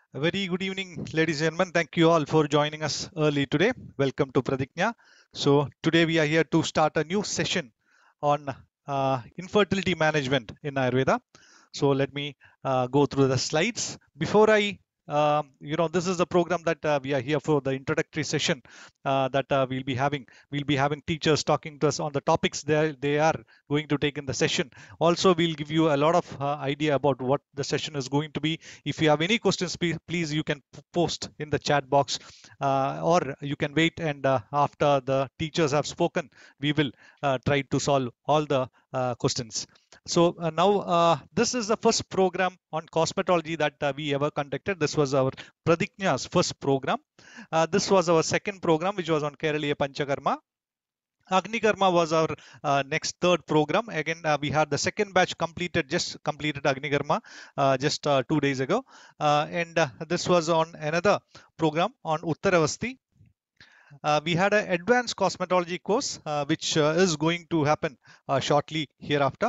A very good evening, ladies and gentlemen. Thank you all for joining us early today. Welcome to Pradigna. So today we are here to start a new session on infertility management in Ayurveda. So let me go through the slides. Before I this is the program that we are here for the introductory session that we'll be having. We'll be having teachers talking to us on the topics they are going to take in the session. Also, we'll give you a lot of idea about what the session is going to be. If you have any questions, please you can post in the chat box, or you can wait and after the teachers have spoken, we will try to solve all the questions. So now this is the first program on cosmetology that we ever conducted. This was our Pradigna's first program. This was our second program, which was on Kerala Panchakarma. Agnikarma was our next third program. Again, we had the second batch just completed Agnikarma just 2 days ago. And this was on another program on Uttaravasti. We had an advanced cosmetology course, which is going to happen shortly hereafter.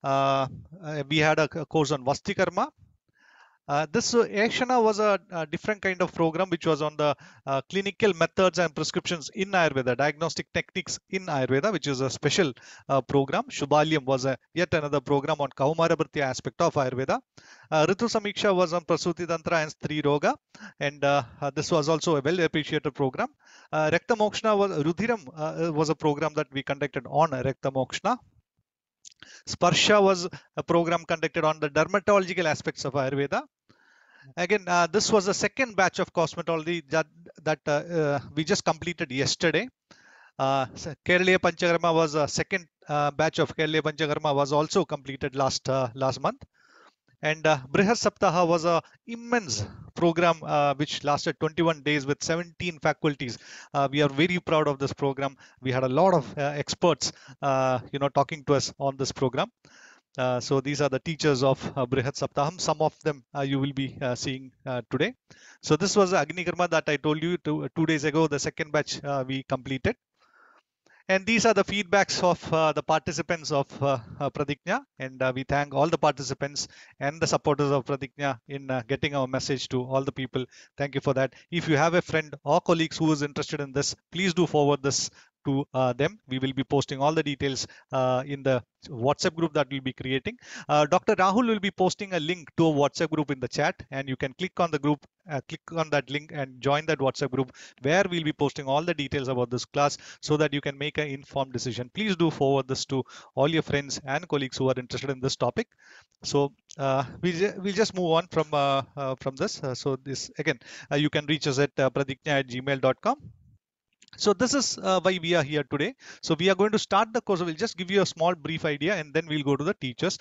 We had a course on Vastikarma. This Ashana was a different kind of program which was on the clinical methods and prescriptions in Ayurveda, diagnostic techniques in Ayurveda, which is a special program. Shubhalyam was yet another program on Kaumarabharti aspect of Ayurveda. Ritu Samiksha was on Prasuti Tantra and Stri Roga, and this was also a well appreciated program. Rakta Mokshna was Rudhiram was a program that we conducted on Rakta Mokshna. Sparsha was a program conducted on the dermatological aspects of Ayurveda. Again, this was the second batch of cosmetology that we just completed yesterday. Kerala Panchakarma was a second batch of Kerala Panchakarma was also completed last month. And Brihat Saptaha was a immense program which lasted 21 days with 17 faculties. We are very proud of this program. We had a lot of experts, talking to us on this program. So these are the teachers of Brihat Saptaham. Some of them you will be seeing today. So this was Agnikarma that I told you 2 days ago. The second batch we completed. And these are the feedbacks of the participants of Pradigna. And we thank all the participants and the supporters of Pradigna in getting our message to all the people. Thank you for that. If you have a friend or colleagues who is interested in this, please do forward this to them. We will be posting all the details in the WhatsApp group that we'll be creating. Dr. Rahul will be posting a link to a WhatsApp group in the chat, and you can click on the group, click on that link and join that WhatsApp group where we'll be posting all the details about this class so that you can make an informed decision. Please do forward this to all your friends and colleagues who are interested in this topic. So we'll just move on from this. So this again, you can reach us at pradigna@gmail.com. So this is why we are here today. So we are going to start the course. We'll just give you a small brief idea and then we'll go to the teachers.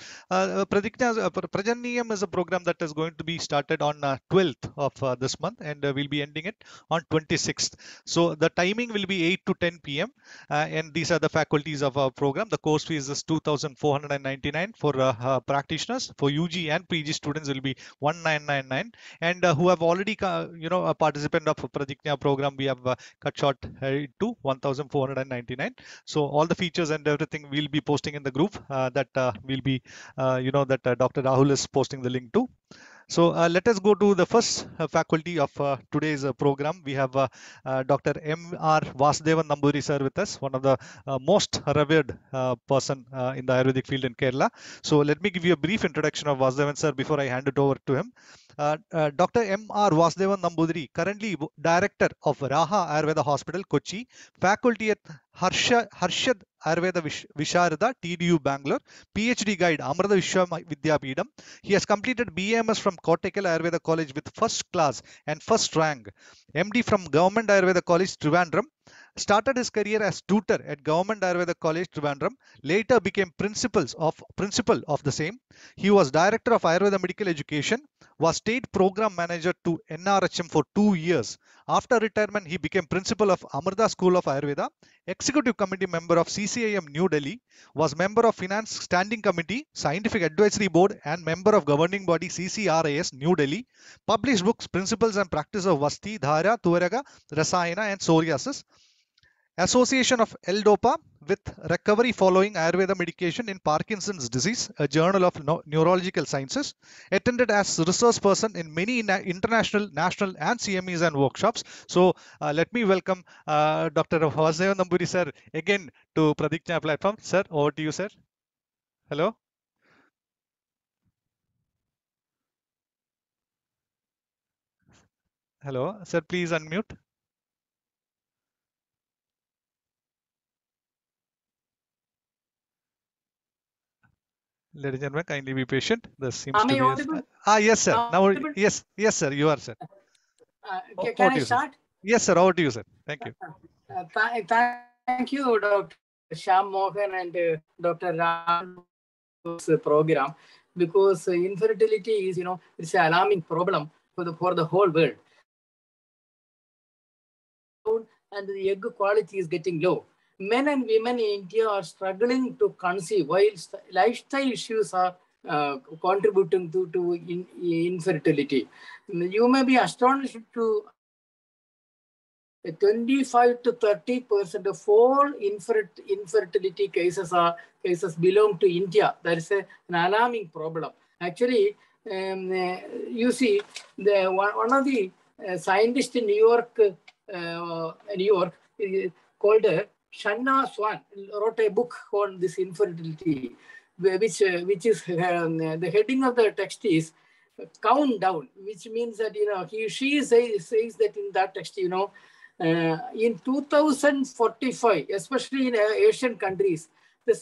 Prajaniyam is a program that is going to be started on 12th of this month, and we'll be ending it on 26th. So the timing will be 8 to 10 p.m. And these are the faculties of our program. The course fees is 2,499 for practitioners. For UG and PG students, it will be 1,999. And who have already, a participant of Pradigna program, we have cut short to 1,499. So all the features and everything we'll be posting in the group that will be, Dr. Rahul is posting the link to. So let us go to the first faculty of today's program. We have Dr. M.R. Vasudevan Namburi sir with us, one of the most revered person in the Ayurvedic field in Kerala. So let me give you a brief introduction of Vasudevan sir before I hand it over to him. Dr. M.R. Vasudevan Nambudiri, currently Director of Raha Ayurveda Hospital, Kochi, faculty at Harshad Ayurveda Visharada, TDU Bangalore, PhD guide, Amrita Vishwa Vidyapeetham. He has completed BAMS from Kottakkal Ayurveda College with first class and first rank. MD from Government Ayurveda College, Trivandrum. Started his career as tutor at Government Ayurveda College, Trivandrum. Later became principal of the same. He was Director of Ayurveda Medical Education. Was State Program Manager to NRHM for 2 years. After retirement, he became Principal of Amrita School of Ayurveda, Executive Committee member of CCIM New Delhi, was member of Finance Standing Committee, Scientific Advisory Board, and member of Governing Body CCRAS New Delhi. Published books, Principles and Practice of Vasti, Dhara, Tuvaraga, Rasayana, and Psoriasis. Association of L-DOPA, with Recovery Following Ayurveda Medication in Parkinson's Disease, a journal of neurological sciences. Attended as resource person in many international, national, and CMEs and workshops. So let me welcome Dr. Vasudevan Namburi sir again to Pradignya platform. Sir, over to you, sir. Hello. Hello, sir. Please unmute. Ladies and gentlemen, kindly be patient. There seems to be yes, sir. Now, yes, sir. You are, sir. Can I start? Yes, sir. Over to you, sir. Thank you. Thank you, Dr. Shyam Mohan and Dr. Ram's program, because infertility is, it's an alarming problem for the whole world, and the egg quality is getting low. Men and women in India are struggling to conceive, while lifestyle issues are contributing to infertility. You may be astonished to 25 to 30% of all infertility cases belong to India. That is an alarming problem. Actually, you see, one of the scientists in New York called Shanna Swan wrote a book on this infertility, which is the heading of the text is Countdown, which means that she says that in that text, in 2045, especially in Asian countries, the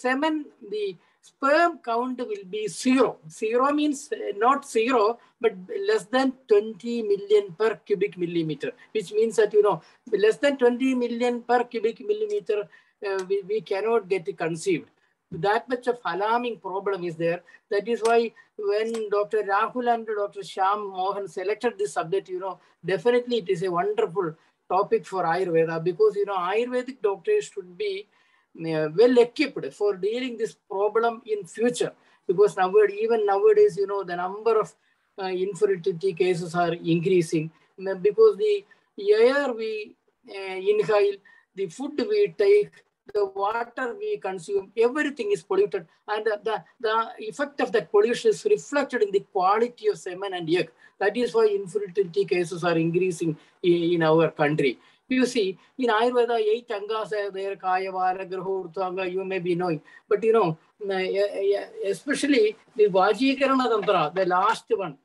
sperm count will be zero. Zero means not zero, but less than 20 million per cubic millimeter, which means that, less than 20 million per cubic millimeter, we cannot get conceived. That much of alarming problem is there. That is why when Dr. Rahul and Dr. Shyam Mohan selected this subject, definitely it is a wonderful topic for Ayurveda, because Ayurvedic doctors should be well equipped for dealing this problem in future, because even nowadays the number of infertility cases are increasing, because the air we inhale, the food we take, the water we consume, everything is polluted, and the effect of that pollution is reflected in the quality of semen and egg. That is why infertility cases are increasing in our country. You see, in Ayurveda, 8 angas are there, Kaya, Vara, Graha, Urthanga, you may be knowing. But, especially the Vajikarana Tantra, the last one,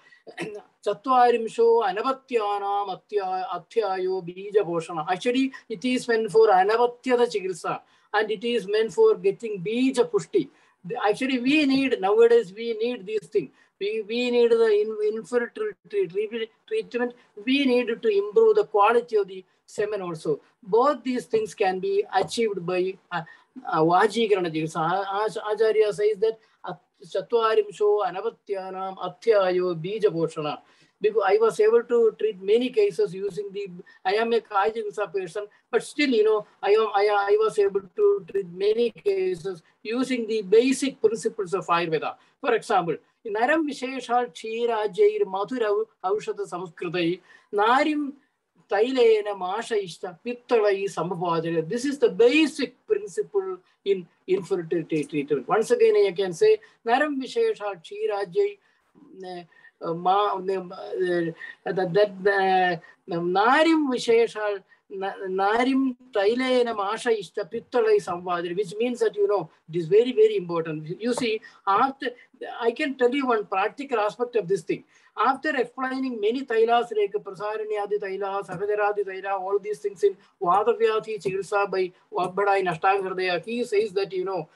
Chatvarimsho Anavatyanam Athyayo Bija Poshana. Actually, it is meant for Anavatyada Chikitsa, and it is meant for getting Bija Pushti. Actually, nowadays we need these things. We need the infertility treatment. We need to improve the quality of the semen also. Both these things can be achieved by Vajikarana Chikitsa. Acharya says that Chatvarimsho Anavatyanam Athyayo Bija Poshana. Because I was able to treat many cases using I am a Kaya Chikitsa person, but still, I was able to treat many cases using the basic principles of Ayurveda. For example, Naram Visheshal Chira Jair Madhura Aushada Samskritai, Narim Tailena Masha Ishta Pittalai Samabhadra. This is the basic principle in infertility treatment. Once again, I can say Naram Visheshal Chira Jair Narim Visheshal Narim Tailena Masha Ishta Pittalai Samvadri, which means that it is very, very important. You see, after I can tell you one practical aspect of this thing. After explaining many tailas, like Prasaranyadi Taila, Sakajaradi Taila, all these things in Vadavyati Chikitsa by Vabhada in Ashtanga Hridaya, he says that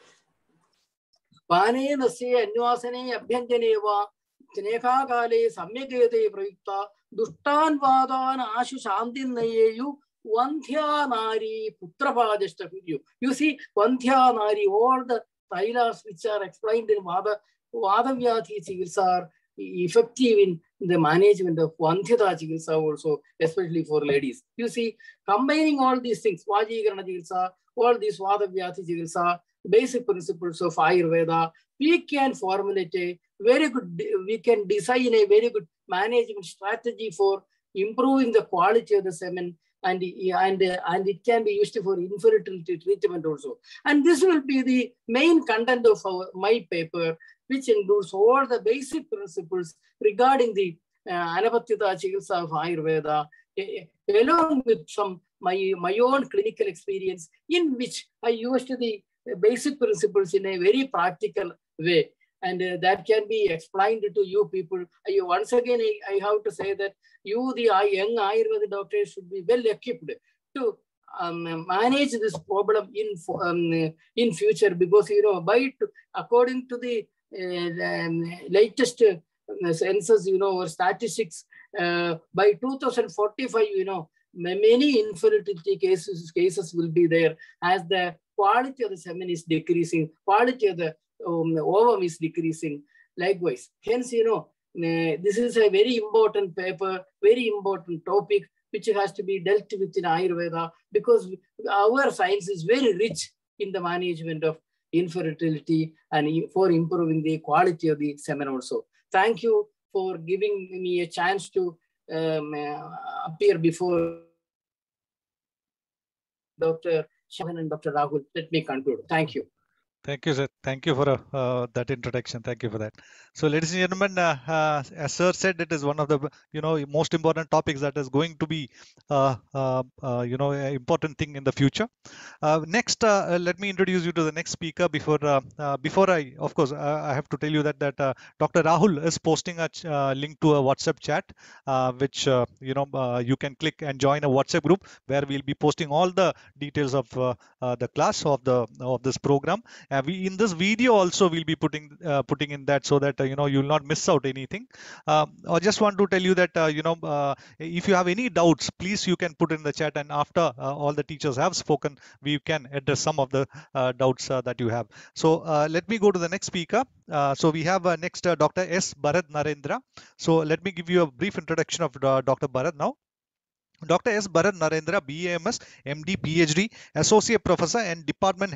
Pane Nasya Anvasane Abhyanjaneva Snekha Kale Samyagayate Prayukta Dustan Vadan Ashu Shantin Nayeyu Vantya Nari Putrapajashta. You see, Vantya Nari, all the tailas which are explained in Vadavyati Chikitsa are effective in the management of Vantyata Chikitsa also, especially for ladies. You see, combining all these things, Vajikarana Chikitsa, all these Vadavyati Chikitsa, basic principles of Ayurveda, we can formulate a very good, we can design a very good management strategy for improving the quality of the semen, and it can be used for infertility treatment also. And this will be the main content of my paper, which includes all the basic principles regarding the Anapatyata Chikitsa of Ayurveda, along with some my own clinical experience, in which I used the basic principles in a very practical way. And that can be explained to you people. Once again, I have to say that you, the young Ayurveda doctors, should be well equipped to manage this problem in future, because according to the latest census, or statistics, by 2045, many infertility cases will be there, as the quality of the semen is decreasing, quality of the ovum is decreasing. Likewise, hence, this is a very important paper, very important topic, which has to be dealt with in Ayurveda, because our science is very rich in the management of infertility and for improving the quality of the semen also. Thank you for giving me a chance to appear before Dr. Shahan and Dr. Rahul. Let me conclude. Thank you. Thank you, sir. Thank you for that introduction. Thank you for that. So, ladies and gentlemen, as sir said, it is one of the most important topics that is going to be an important thing in the future. Next, let me introduce you to the next speaker. Before I, of course, I have to tell you that Dr. Rahul is posting a link to a WhatsApp chat, which you can click and join a WhatsApp group where we'll be posting all the details of the class of this program. We in this video also we'll be putting in that, so that you'll not miss out anything. I just want to tell you that if you have any doubts, please you can put in the chat, and after all the teachers have spoken, we can address some of the doubts that you have. So let me go to the next speaker. So we have next Dr. S. Bharat Narendra. So let me give you a brief introduction of Dr. Bharat now. Dr. S. Bharat Narendra, BAMS, MD, PhD, Associate Professor and Department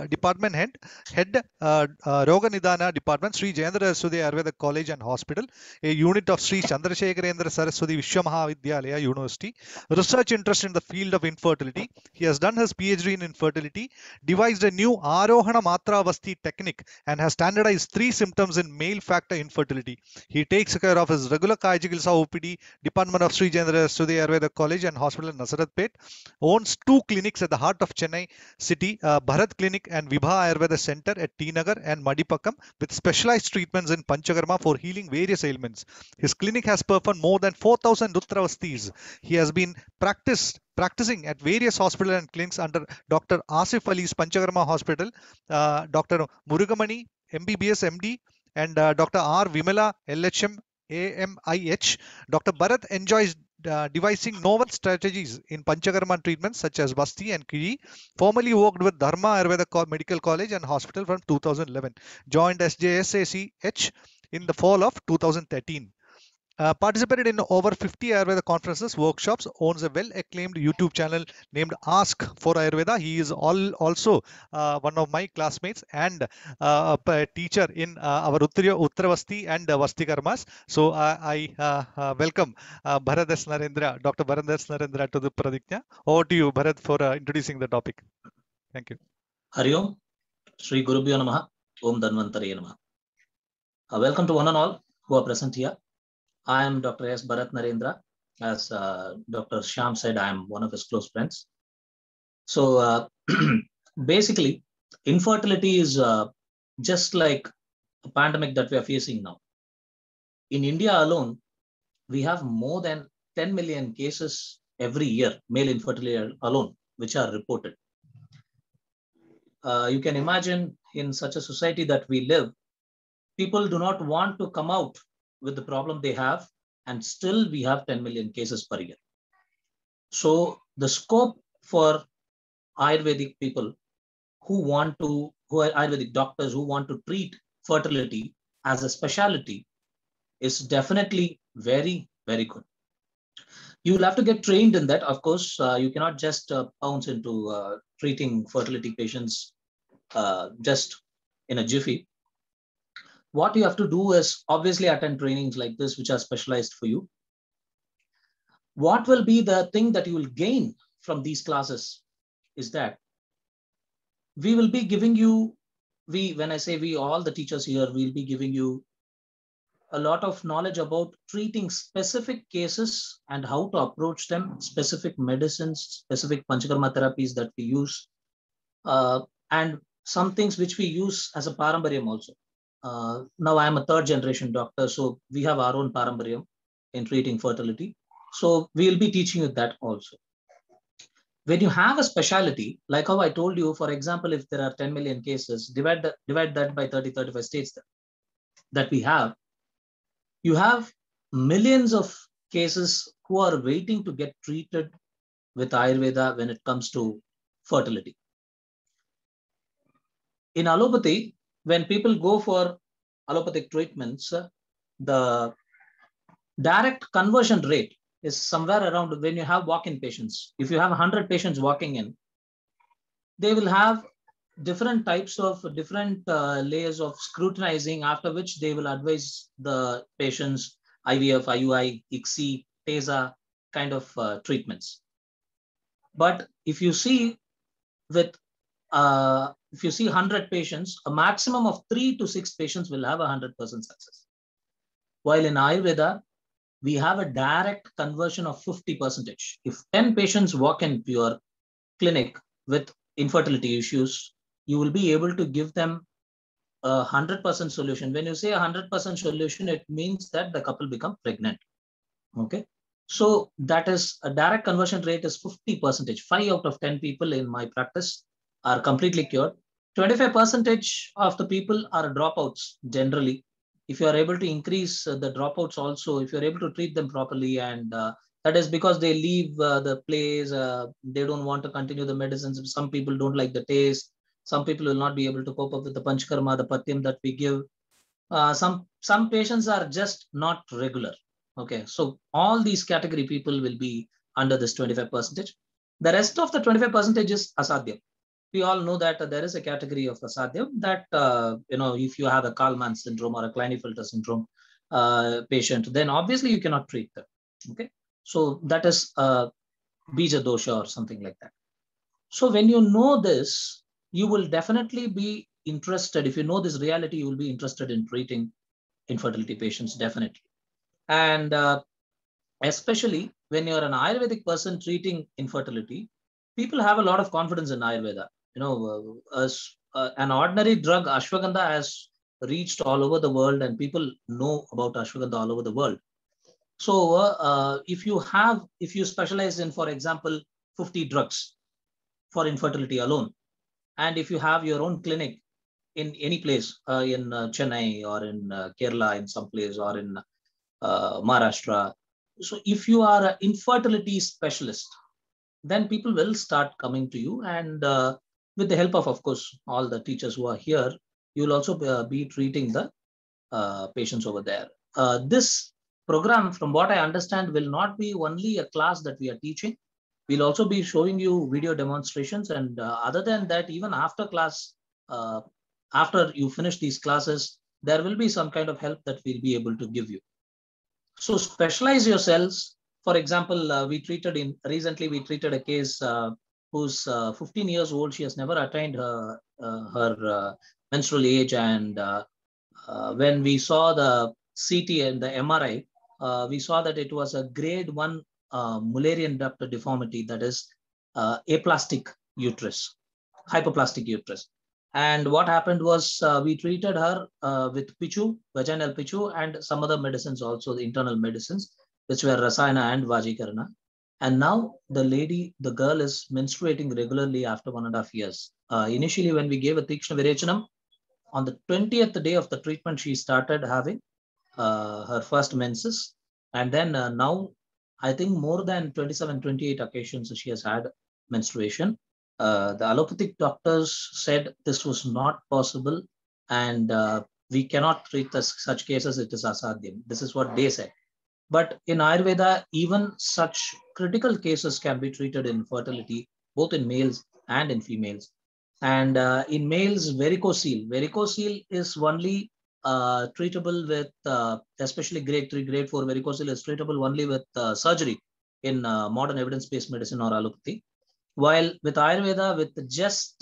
Head, Roga Nidana Department, Sri Jayendra Saraswati Ayurveda College and Hospital, a unit of Sri Chandrasekharendra Saraswati Vishwamahavidyalaya University. Research interest in the field of infertility. He has done his PhD in infertility, devised a new Arohana Matravasti technique, and has standardized 3 symptoms in male factor infertility. He takes care of his regular Kaya Chikitsa OPD, Department of Sri Jayendra Saraswati Ayurveda College and Hospital in Nasaratpet, owns 2 clinics at the heart of Chennai city, Bharat Clinic and Vibha Ayurveda Center at T Nagar and Madipakam, with specialized treatments in Panchakarma for healing various ailments. His clinic has performed more than 4,000 Rudravastis. He has been practicing at various hospitals and clinics under Dr. Asif Ali's Panchakarma Hospital, Dr. Murugamani, MBBS MD, and Dr. R. Vimala, LHM, AMIH. Dr. Bharat enjoys devising novel strategies in Panchakarma treatments such as Vasti and Kiri. Formerly worked with Dharma Ayurveda Medical College and Hospital from 2011. Joined SJSACH in the fall of 2013. Participated in over 50 Ayurveda conferences, workshops, owns a well-acclaimed YouTube channel named Ask for Ayurveda. He is also one of my classmates and a teacher in our Uttravasti and Vasti Karmas. So I welcome Bharat S. Narendra, Dr. Bharat S. Narendra to the Pradiknya. Over to you, Bharat, for introducing the topic. Thank you. Hari Om, Sri Gurubhyo Namaha, Om Dhanvantari Namaha. Welcome to one and all who are present here. I am Dr. S. Bharat Narendra. As Dr. Shyam said, I am one of his close friends. So basically, infertility is just like a pandemic that we are facing now. In India alone, we have more than 10 million cases every year, male infertility alone, which are reported. You can imagine in such a society that we live, people do not want to come out with the problem they have, and still we have 10 million cases per year. So the scope for Ayurvedic people who are Ayurvedic doctors who want to treat fertility as a specialty is definitely very, very good. You will have to get trained in that. Of course, you cannot just pounce into treating fertility patients just in a jiffy. What you have to do is obviously attend trainings like this, which are specialized for you. What will be the thing that you will gain from these classes is that we will be giving you, when I say we, all the teachers here, will be giving you a lot of knowledge about treating specific cases and how to approach them, specific medicines, specific panchakarma therapies that we use, and some things which we use as a parambaryam also. Now I am a third generation doctor, so we have our own parambaryam in treating fertility. So we'll be teaching you that also. When you have a specialty, like how I told you, for example, if there are 10 million cases, divide that by 30, 35 states that we have, you have millions of cases who are waiting to get treated with Ayurveda when it comes to fertility. In allopathy, when people go for allopathic treatments, the direct conversion rate is somewhere around, when you have walk-in patients. If you have 100 patients walking in, they will have different types of layers of scrutinizing, after which they will advise the patients IVF, IUI, ICSI, TESA kind of treatments. But if you see with if you see 100 patients, a maximum of 3 to 6 patients will have 100% success. While in Ayurveda, we have a direct conversion of 50%. If 10 patients walk into your clinic with infertility issues, you will be able to give them a 100% solution. When you say 100% solution, it means that the couple become pregnant. Okay. So that is a direct conversion rate is 50%. 5 out of 10 people in my practice are completely cured. 25% of the people are dropouts generally. If you are able to increase the dropouts also, if you're able to treat them properly, and that is because they leave the place, they don't want to continue the medicines. Some people don't like the taste. Some people will not be able to cope up with the panchakarma, the patyam that we give. Some patients are just not regular. Okay, so all these category people will be under this 25%. The rest of the 25% is asadhyam. We all know that there is a category of asadhyam that, if you have a Kalman syndrome or a Klinefelter syndrome patient, then obviously you cannot treat them. Okay, so that is bija dosha or something like that. So when you know this, you will definitely be interested. If you know this reality, you will be interested in treating infertility patients, definitely. And especially when you're an Ayurvedic person treating infertility, people have a lot of confidence in Ayurveda. An ordinary drug, ashwagandha, has reached all over the world, and people know about ashwagandha all over the world. So if you specialize in, for example, 50 drugs for infertility alone, and if you have your own clinic in any place, in Chennai or in Kerala, in some place, or in Maharashtra, so if you are an infertility specialist, then people will start coming to you, and with the help of course, all the teachers who are here, you will also be treating the patients over there. This program, from what I understand, will not be only a class that we are teaching. We'll also be showing you video demonstrations, and other than that, even after class, after you finish these classes, there will be some kind of help that we'll be able to give you. So specialize yourselves. For example, recently we treated a case who's 15 years old. She has never attained her menstrual age, and when we saw the CT and the MRI, we saw that it was a grade 1 Mullerian duct deformity, that is aplastic uterus, hypoplastic uterus. And what happened was we treated her with pichu, vaginal pichu, and some other medicines also, the internal medicines, which were Rasayana and Vajikarana. And now the girl is menstruating regularly after 1.5 years. Initially, when we gave a Tikshna Virachanam, on the 20th day of the treatment, she started having her first menses. And then now, I think more than 27, 28 occasions she has had menstruation. The allopathic doctors said this was not possible, and we cannot treat such cases. It is asadhyam. This is what they said. But in Ayurveda, even such critical cases can be treated in fertility, both in males and in females. And in males, varicocele. Varicocele is only treatable with, especially grade 3, grade 4 varicocele is treatable only with surgery. in modern evidence-based medicine or allopathy. While with Ayurveda, with just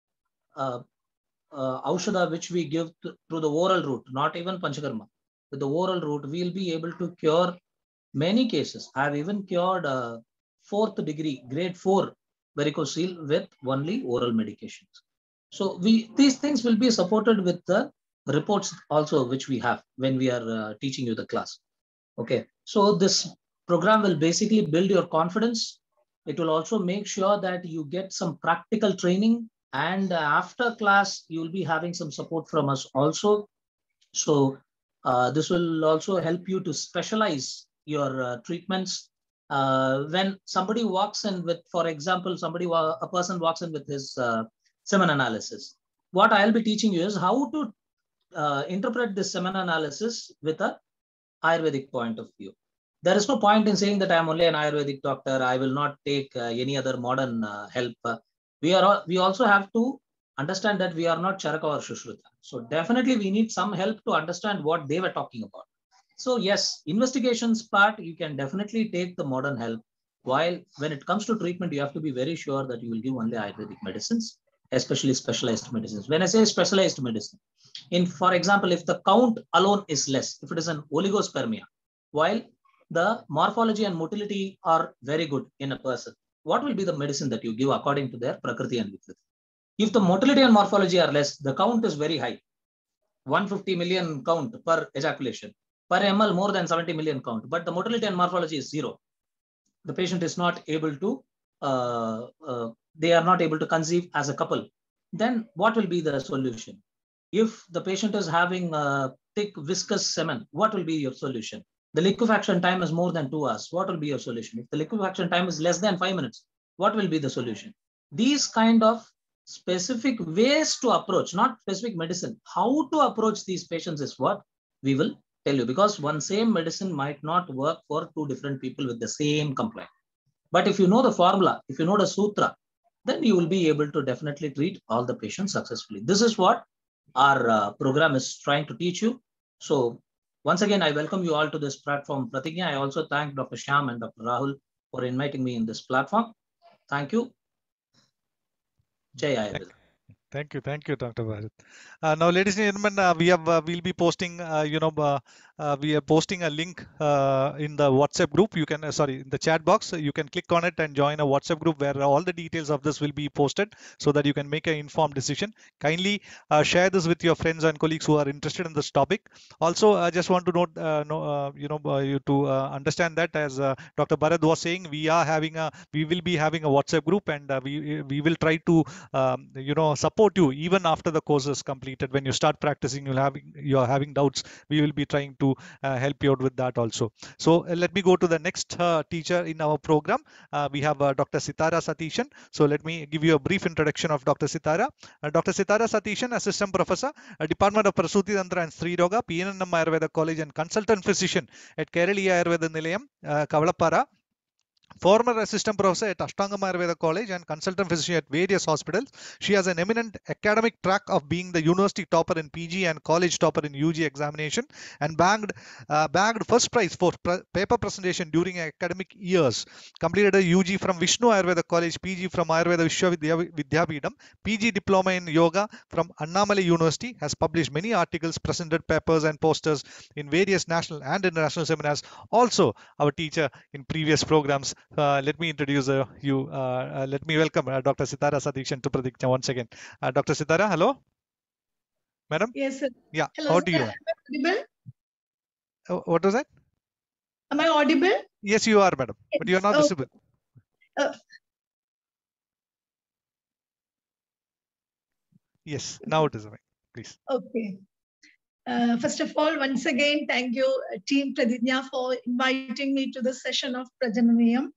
Aushadha, which we give through the oral route, not even Panchakarma, with the oral route, we'll be able to cure many cases. I have even cured 4th degree, grade 4 varicocele with only oral medications. So these things will be supported with the reports also, which we have when we are teaching you the class. Okay, so this program will basically build your confidence. It will also make sure that you get some practical training, and after class, you will be having some support from us also. So this will also help you to specialize your treatments. When somebody walks in with, for example, a person walks in with his semen analysis, what I'll be teaching you is how to interpret this semen analysis with a Ayurvedic point of view. There is no point in saying that I am only an Ayurvedic doctor. I will not take any other modern help. We also have to understand that we are not Charaka or Shushruta. So definitely we need some help to understand what they were talking about. So yes, investigations part, you can definitely take the modern help. While when it comes to treatment, you have to be very sure that you will give only Ayurvedic medicines, especially specialized medicines. When I say specialized medicine, for example, if the count alone is less, if it is an oligospermia, while the morphology and motility are very good in a person, what will be the medicine that you give according to their Prakriti and Vikriti? If the motility and morphology are less, the count is very high, 150 million count per ejaculation, per ml more than 70 million count, but the motility and morphology is 0. The patient is not able to, they are not able to conceive as a couple. Then what will be the solution? If the patient is having thick viscous semen, what will be your solution? The liquefaction time is more than 2 hours. What will be your solution? If the liquefaction time is less than 5 minutes, what will be the solution? These kind of specific ways to approach, not specific medicine, how to approach these patients is what we will tell you, because one same medicine might not work for 2 different people with the same complaint. But if you know the formula, if you know the sutra, then you will be able to definitely treat all the patients successfully. This is what our program is trying to teach you. So once again, I welcome you all to this platform, Pratignya. I also thank Dr. Shyam and Dr. Rahul for inviting me in this platform. Thank you. Jai Ayurveda. Thank you, Dr. Bharat. Now, ladies and gentlemen, we'll be posting, we are posting a link in the WhatsApp group. You can, in the chat box. You can click on it and join a WhatsApp group where all the details of this will be posted, so that you can make an informed decision. Kindly share this with your friends and colleagues who are interested in this topic. Also, I just want to note, you to understand that, as Dr. Bharat was saying, we will be having a WhatsApp group, and we will try to support you even after the course is completed. When you start practicing, you're having doubts, we will be trying to help you out with that also. So let me go to the next teacher in our program. We have Dr. Sitara Satheeshan. So let me give you a brief introduction of Dr. Sitara. Dr. Sitara Satheeshan, Assistant Professor, Department of Prasuti Tantra and Stree Roga, PNNM Ayurveda College, and Consultant Physician at Kerali Ayurveda Nilayam, Kavalappara. Former assistant professor at Ashtangam Ayurveda College and consultant physician at various hospitals. She has an eminent academic track of being the university topper in PG and college topper in UG examination, and bagged first prize for paper presentation during academic years. Completed a UG from Vishnu Ayurveda College, PG from Ayurveda Vidyapitham, PG diploma in yoga from Annamalai University. Has published many articles, presented papers and posters in various national and international seminars. Also our teacher in previous programs. Let me introduce you. Let me welcome Dr. Sitara Satheeshan to Pratignya once again. Dr. Sitara, hello. Madam? Yes, sir. Yeah. Hello, How sir. do you? Am I audible? What was that? Am I audible? Yes, you are, madam. But you are not visible. Yes, now it is. Please. Okay. First of all, once again, thank you, Team Pratignya, for inviting me to the session of Prajananiyam.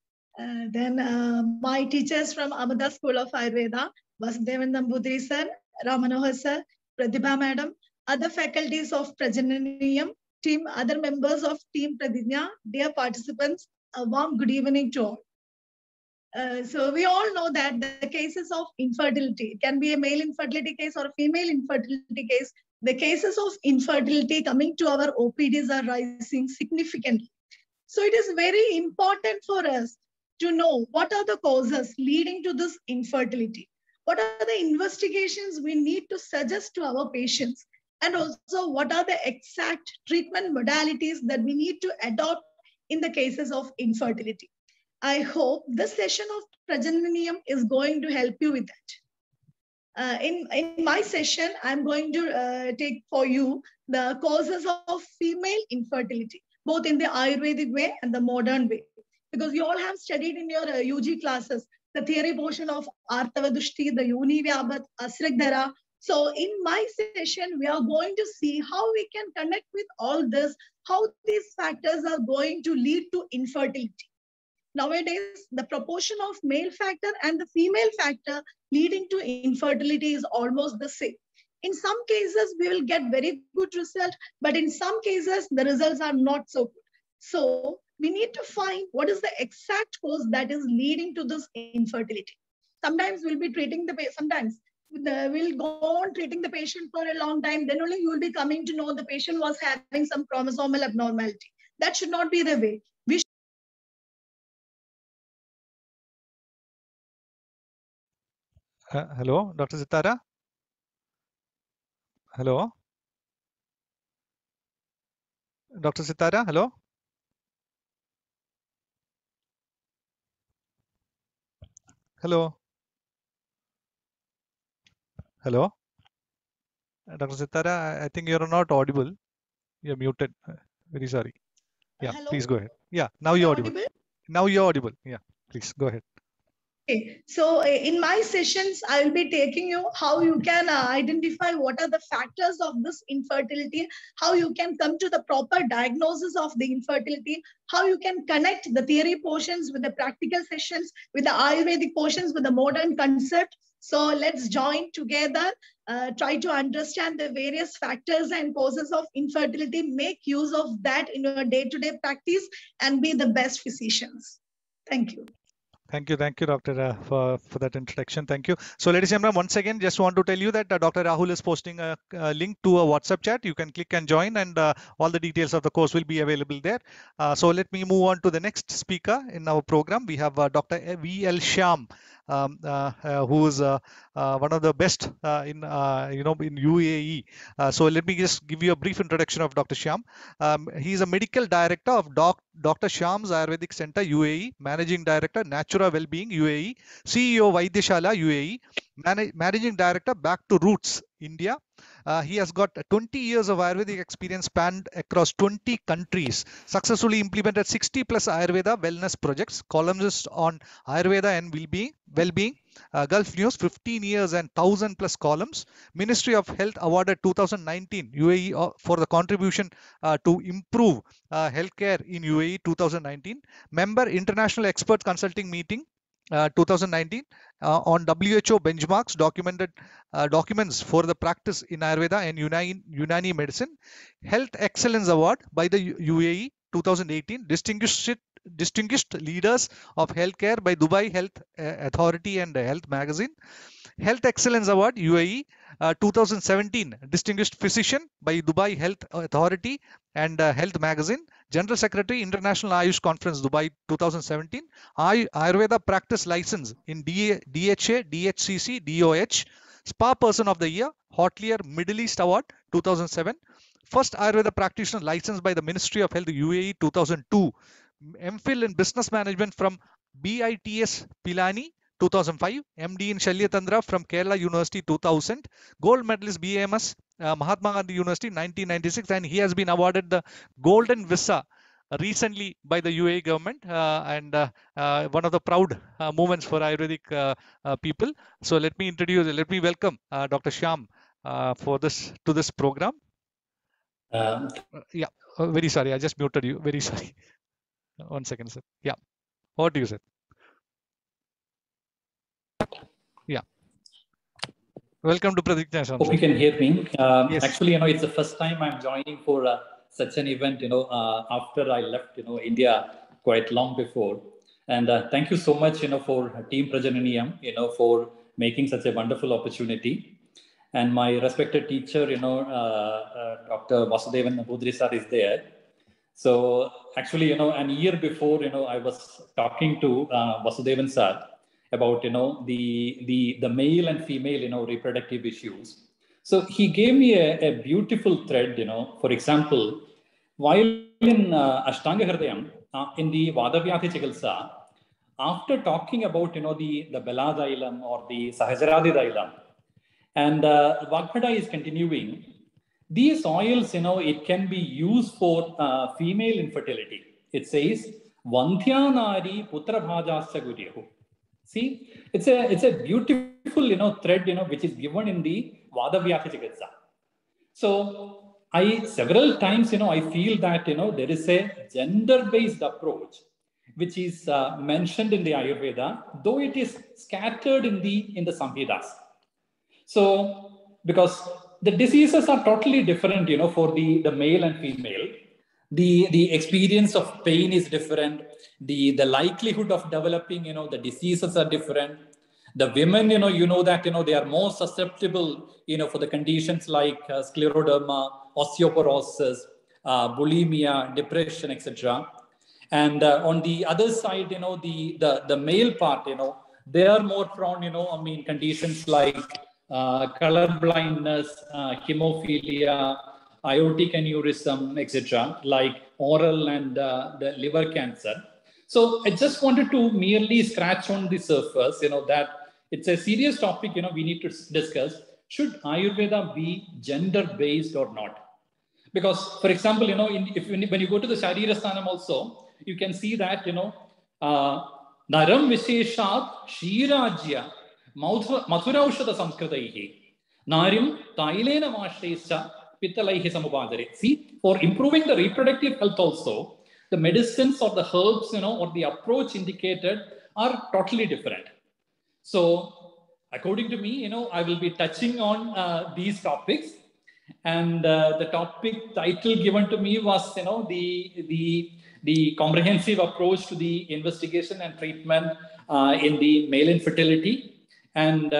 Then my teachers from Amada School of Ayurveda, Vasudevan Nambudiri sir, Ramanohar sir, Pratibha madam, other faculties of Prajananiyam, team, other members of Team Pratignya, dear participants, a warm good evening to all. So we all know that the cases of infertility, it can be a male infertility case or a female infertility case. The cases of infertility coming to our OPDs are rising significantly. So it is very important for us to know what are the causes leading to this infertility. What are the investigations we need to suggest to our patients? And also, what are the exact treatment modalities that we need to adopt in the cases of infertility? I hope this session of Prajananiyam is going to help you with that. In my session, I'm going to take for you the causes of female infertility, both in the Ayurvedic way and the modern way. Because you all have studied in your UG classes, the theory portion of Artavadushti, the Univyabat, Asrikdhara. So in my session, we are going to see how we can connect with all this, how these factors are going to lead to infertility. Nowadays, the proportion of male factor and the female factor leading to infertility is almost the same. In some cases, we will get very good result, but in some cases, the results are not so good. So we need to find what is the exact cause that is leading to this infertility. Sometimes we'll be treating the patient, sometimes we'll go on treating the patient for a long time, then only you will be coming to know the patient was having some chromosomal abnormality. That should not be the way. Hello, Dr. Sitara? Hello? Dr. Sitara, hello? Hello? Hello? Dr. Sitara, I think you're not audible. You're muted. Very sorry. Yeah, Hello? please go ahead. Yeah, now you're audible. Now you're audible. Yeah, please go ahead. Okay, so in my sessions, I will be taking you how you can identify what are the factors of this infertility, how you can come to the proper diagnosis of the infertility, how you can connect the theory portions with the practical sessions, with the Ayurvedic portions, with the modern concept. So let's join together, try to understand the various factors and causes of infertility, make use of that in your day-to-day practice, and be the best physicians. Thank you. Thank you, Doctor, for that introduction. Thank you. So, ladies and gentlemen, once again, just want to tell you that Dr. Rahul is posting a link to a WhatsApp chat. You can click and join, and all the details of the course will be available there. So, let me move on to the next speaker in our program. We have Dr. V.L. Shyam, who is one of the best in UAE. So, let me just give you a brief introduction of Dr. Shyam. He is a medical director of Dr. Shyam's Ayurvedic Center, UAE, Managing Director, Natura Wellbeing, UAE, CEO, Vaidyashala, UAE, Managing Director, Back to Roots, India. He has got 20 years of Ayurvedic experience spanned across 20 countries, successfully implemented 60 plus Ayurveda wellness projects, columnist on Ayurveda and well-being, Gulf News, 15 years and 1,000 plus columns. Ministry of Health awarded 2019 UAE for the contribution to improve healthcare in UAE 2019. Member International Expert Consulting Meeting 2019 on WHO benchmarks, documents for the practice in Ayurveda and Unani medicine. Health Excellence Award by the UAE 2018. Distinguished Leaders of Healthcare by Dubai Health Authority and Health Magazine. Health Excellence Award UAE 2017. Distinguished Physician by Dubai Health Authority and Health Magazine. General Secretary, International Ayush Conference, Dubai 2017. Ayurveda Practice License in DHA, DHCC, DOH. Spa Person of the Year, Hotelier Middle East Award 2007. First Ayurveda Practitioner License by the Ministry of Health UAE 2002. MPhil in Business Management from BITS Pilani 2005, MD in Shalyatantra from Kerala University 2000, Gold Medalist BAMS Mahatma Gandhi University 1996, and he has been awarded the Golden Visa recently by the UAE government, and one of the proud moments for Ayurvedic people. So let me welcome Dr. Shyam to this program. Yeah, very sorry, I just muted you. Very sorry. 1 second, sir. Yeah, over to you, sir. Yeah. Welcome to Pradigna. Hope you can hear me. Yes. Actually, it's the first time I'm joining for such an event, after I left, India quite long before. And thank you so much, for Team Prajananiyam, for making such a wonderful opportunity. And my respected teacher, Dr. Vasudevan Nambudiri sir is there. So actually, an year before, I was talking to Vasudevan sir about, the male and female, reproductive issues. So he gave me a beautiful thread, for example, while in Ashtanga Hridayam, in the Vadavyati Chikitsa, after talking about, the Bela Dailam or the Sahasradi Dailam, and Vagbhata is continuing, these oils, it can be used for female infertility. It says, Vandhya Nari Putra Bhajasya Guryahu. See, it's a beautiful, thread, which is given in the Vadavyati Chikitsa. So several times, I feel that, there is a gender-based approach, which is mentioned in the Ayurveda, though it is scattered in the Samhitas. So, because the diseases are totally different, for the male and female. The experience of pain is different. The likelihood of developing, the diseases are different. The women, that, they are more susceptible, for the conditions like scleroderma, osteoporosis, bulimia, depression, etc. And on the other side, the male part, they are more prone, conditions like color blindness, hemophilia, aortic aneurysm, etc., like oral and the liver cancer. So I just wanted to merely scratch on the surface, that it's a serious topic, we need to discuss. Should Ayurveda be gender-based or not? Because, for example, when you go to the Sharirasthanam also, you can see that, Naram Visheshat Shirajya Mathuraushada Samskritaihi Narim Tailena Mashesha Pittalaihi Samupadare. See, for improving the reproductive health also, the medicines or the herbs, or the approach indicated are totally different. So, according to me, I will be touching on these topics. And the topic title given to me was, the comprehensive approach to the investigation and treatment in the male infertility, and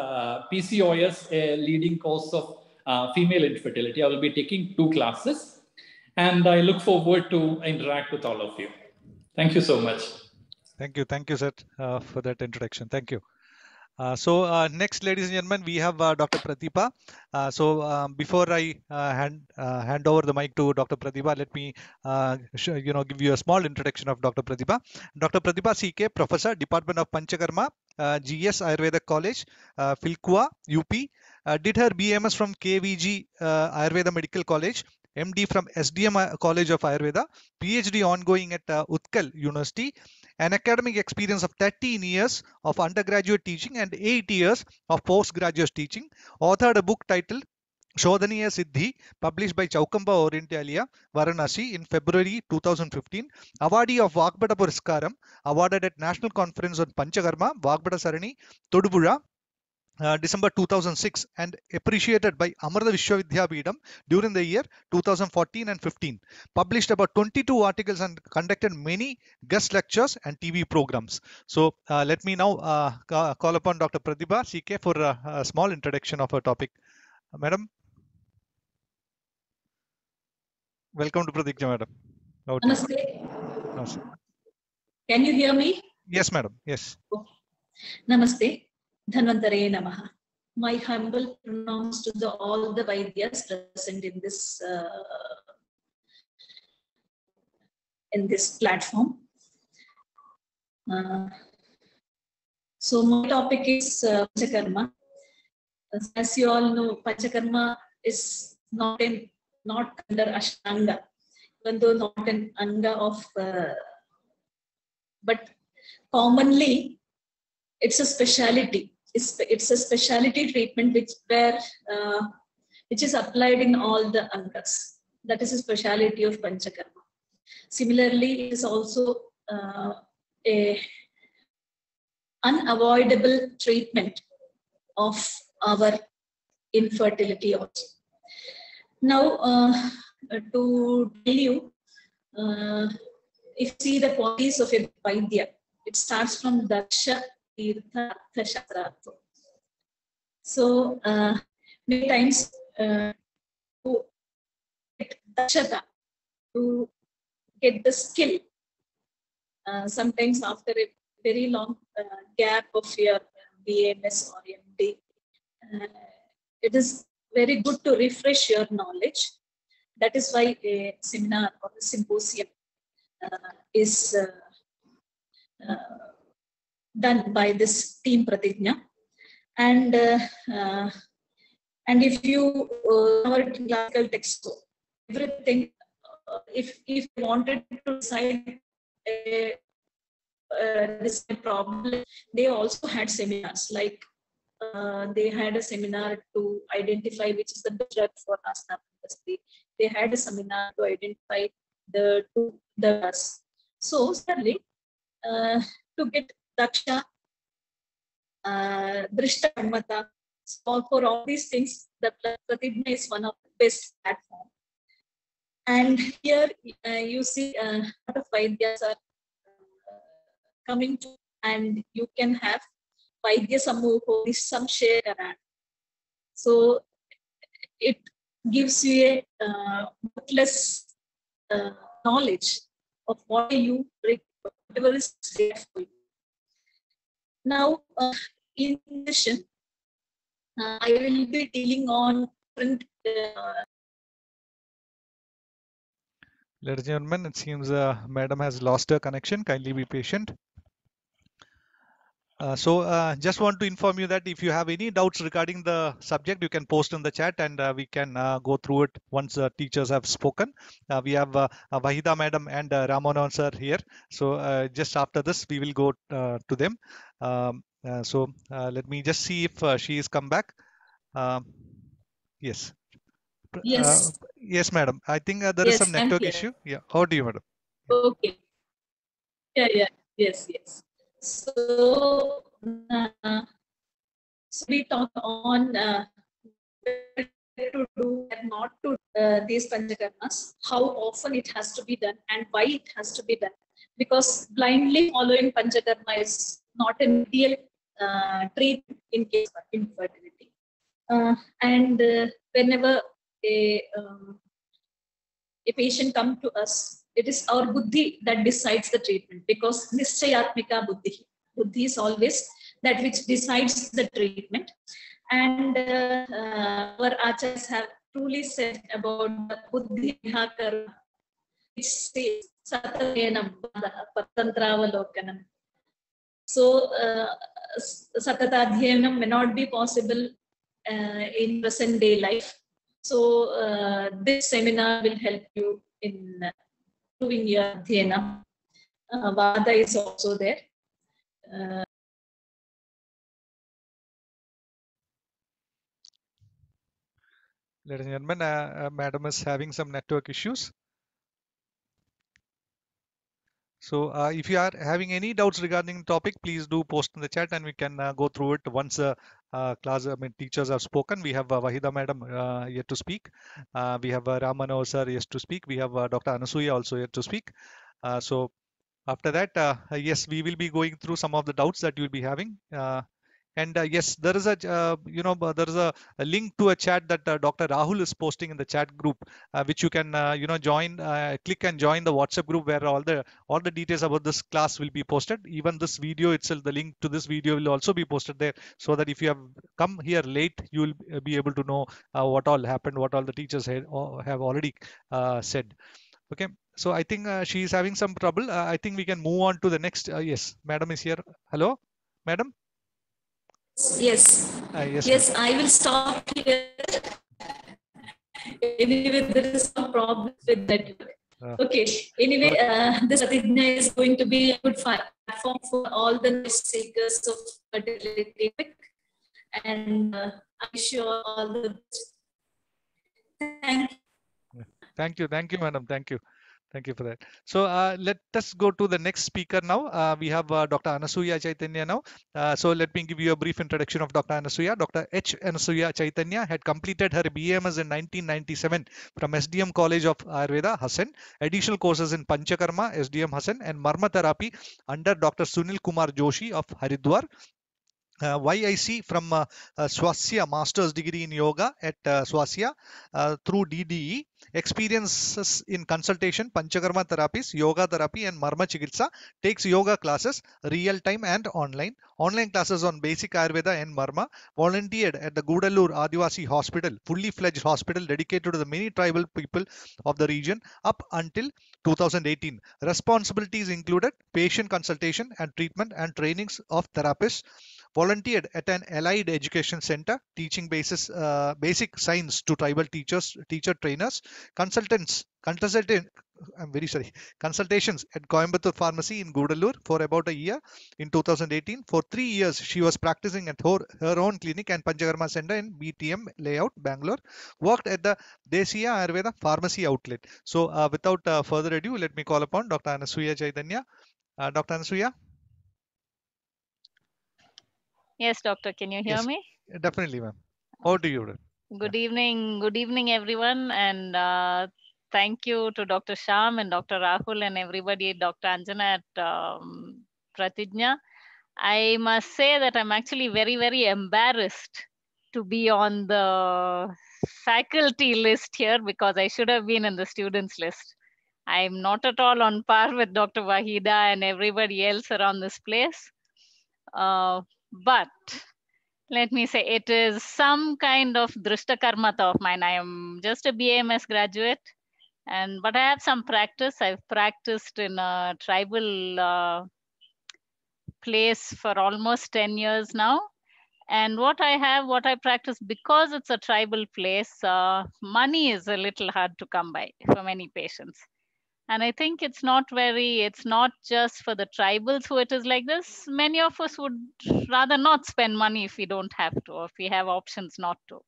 PCOS, a leading cause of female infertility. I will be taking 2 classes, and I look forward to interact with all of you. Thank you so much. Thank you, sir, for that introduction. Thank you. Next, ladies and gentlemen, we have Dr. Pratibha. Before I hand over the mic to Dr. Pratibha, let me give you a small introduction of Dr. Pratibha. Dr. Pratibha CK, Professor, Department of Panchakarma, GS Ayurveda College, Filkua, UP. Did her BMS from KVG Ayurveda Medical College, MD from SDM College of Ayurveda, PhD ongoing at Utkal University, an academic experience of 13 years of undergraduate teaching and 8 years of postgraduate teaching. Authored a book titled Shodhaniya Siddhi, published by Chaukamba Orientalia, Varanasi in February 2015. Awardee of Vagbhata Puraskaram, awarded at National Conference on Panchakarma, Vagbhata Sarani, Todupuzha, December 2006, and appreciated by Amartha Vishwavidyapeetham during the year 2014 and 15. Published about 22 articles and conducted many guest lectures and TV programs. So let me now call upon Dr. Pratibha CK for a small introduction of her topic. Madam. Welcome to Pradigna, madam. Namaste. Namaste. Can you hear me? Yes, madam. Yes. Okay. Namaste. Dhanvantare Namaha. My humble pronouns to all the Vaidyas present in this platform. So my topic is Panchakarma. As you all know, Panchakarma is not under Ashtanga, even though not an Anga of, but commonly it's a speciality. It's a speciality treatment which is applied in all the Angas. That is a speciality of Panchakarma. Similarly, it is also a unavoidable treatment of our infertility also. Now, to tell you, if you see the qualities of a Vaidya, it starts from Daksha, Tirtha, Shastra. So, many times, to get Dakshata, to get the skill. Sometimes after a very long gap of your BMS or MD, it is very good to refresh your knowledge. That is why a seminar or a symposium is done by this team Pratigna. And if you our classical text, everything, if you wanted to decide this problem, they also had seminars. Like they had a seminar to identify which is the best drug for asthma industry. They had a seminar to identify the drugs. So certainly, to get Daksha, Drishta Mata, for all these things, the Pratigna is one of the best platforms. And here you see a lot of Vaidyas are coming to, and you can have Vaidya Samuho, Samshaya Karan. So it gives you a less knowledge of what you whatever is there for you. Now, in addition, I will be dealing on different. Ladies and gentlemen, it seems Madam has lost her connection. Kindly be patient. Just want to inform you that if you have any doubts regarding the subject, you can post in the chat, and we can go through it once the teachers have spoken. We have Vahida Madam and Ramanan sir here. So just after this, we will go to them. Let me just see if she is come back. Yes. Yes. Yes, madam. I think there is some network issue. Yeah. How do you, madam? Okay. Yeah. Yes. So we talk on to do and not to these panchakarmas, how often it has to be done and why it has to be done. Because blindly following panchakarma is not an ideal treatment in case of infertility. Whenever a patient comes to us, it is our buddhi that decides the treatment, because nischayatmika buddhi. Buddhi is always that which decides the treatment. And our acharyas have truly said about buddhi karma, which says satatayenam patantravalokanam. So satatadhyanam may not be possible in present day life. So this seminar will help you in doing your dhyana. Vada is also there. Ladies and gentlemen, madam is having some network issues. So if you are having any doubts regarding the topic, please do post in the chat, and we can go through it once teachers have spoken. We have Vahida madam yet to speak. We have Ramano sir yet to speak. We have Dr. Anasuya also yet to speak. So after that, yes, we will be going through some of the doubts that you will be having. Yes, there is a there is a link to a chat that Dr. Rahul is posting in the chat group, which you can join. Click and join the WhatsApp group where all the details about this class will be posted. Even this video itself, the link to this video will also be posted there, so that if you have come here late, you will be able to know what all happened, what all the teachers have already said. Okay, so I think she is having some trouble. I think we can move on to the next. Yes, madam is here. Hello, madam. Yes. Yes, I will stop here. Anyway, there is some problem with that. Okay. Anyway, this Pratigna is going to be a good platform for all the seekers of fertility. And I wish you all the best. Thank you. Thank you, madam. Thank you. Thank you for that. So let us go to the next speaker now. We have Dr. Anasuya Chaitanya now. So let me give you a brief introduction of Dr. Anasuya. Dr. H. Anasuya Chaitanya had completed her BMS in 1997 from SDM College of Ayurveda, Hassan. Additional courses in Panchakarma, SDM Hassan, and Marma Therapy under Dr. Sunil Kumar Joshi of Haridwar. YIC from Swasya Master's Degree in Yoga at Swasya through DDE. Experiences in consultation, Panchakarma therapies, Yoga therapy and Marma Chikitsa. Takes yoga classes, real time and online. Online classes on basic Ayurveda and Marma. Volunteered at the Gudalur Adivasi Hospital, fully fledged hospital dedicated to the many tribal people of the region up until 2018. Responsibilities included patient consultation and treatment and trainings of therapists. Volunteered at an allied education center, teaching basic science to tribal teachers, teacher trainers, consultations at Coimbatore Pharmacy in Gudalur for about a year in 2018. For 3 years, she was practicing at her own clinic and Panchakarma Center in BTM layout, Bangalore. Worked at the Desiya Ayurveda Pharmacy outlet. So without further ado, let me call upon Dr. Anasuya Chaitanya. Dr. Anasuya? Yes, doctor, can you hear Yes. me? Definitely, ma'am. Over to you. Good evening, everyone. And thank you to Dr. Sham and Dr. Rahul and everybody, Dr. Anjana at Pratigna. I must say that I'm actually very, very embarrassed to be on the faculty list here because I should have been in the students list. I'm not at all on par with Dr. Wahida and everybody else around this place. But let me say it is some kind of drishta karmata of mine. I am just a BAMS graduate, but I have some practice. I've practiced in a tribal place for almost 10 years now. And what I practice, because it's a tribal place, money is a little hard to come by for many patients. And I think it's not just for the tribals who it is like this. Many of us would rather not spend money if we don't have to, or if we have options not to.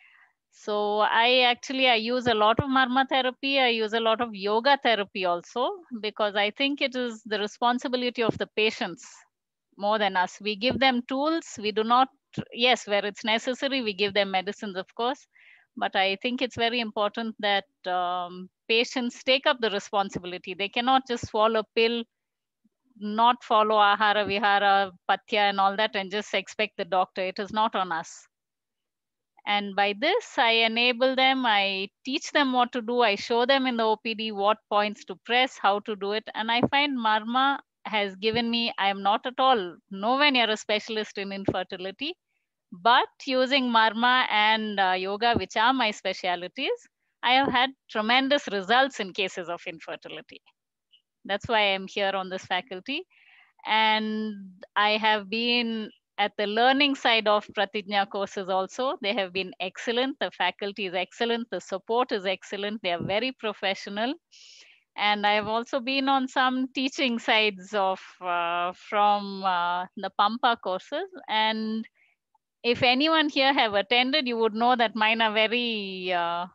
So I use a lot of Marma therapy. I use a lot of yoga therapy also, because I think it is the responsibility of the patients more than us. We give them tools. We do not, yes, where it's necessary, we give them medicines, of course. But I think it's very important that patients take up the responsibility. They cannot just swallow a pill, not follow Ahara, Vihara, Patya and all that and just expect the doctor. It is not on us. And by this, I enable them, I teach them what to do. I show them in the OPD what points to press, how to do it. And I find Marma has given me, I am not at all, nowhere near a specialist in infertility. But using Marma and yoga, which are my specialities, I have had tremendous results in cases of infertility. That's why I'm here on this faculty. And I have been at the learning side of Pratigna courses also. They have been excellent. The faculty is excellent. The support is excellent. They are very professional. And I've also been on some teaching sides of from the Pampa courses. And if anyone here have attended, you would know that mine are very,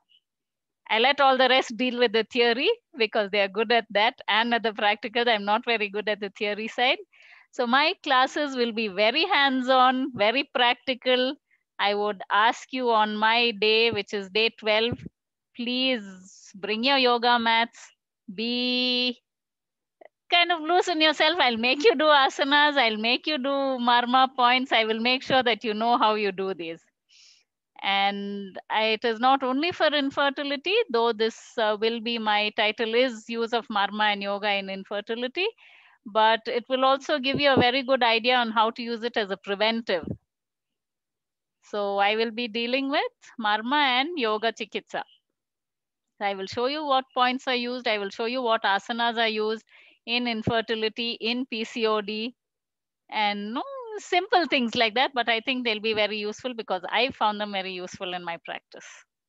I let all the rest deal with the theory because they are good at that. And at the practical, I'm not very good at the theory side. So my classes will be very hands-on, very practical. I would ask you on my day, which is day 12, please bring your yoga mats, be kind of loosen yourself. I'll make you do asanas. I'll make you do Marma points. I will make sure that you know how you do these. And it is not only for infertility, though this will be, my title is use of Marma and yoga in infertility, but it will also give you a very good idea on how to use it as a preventive. So I will be dealing with Marma and yoga chikitsa. So I will show you what points are used. I will show you what asanas are used in infertility, in PCOD, and simple things like that. But I think they'll be very useful because I found them very useful in my practice.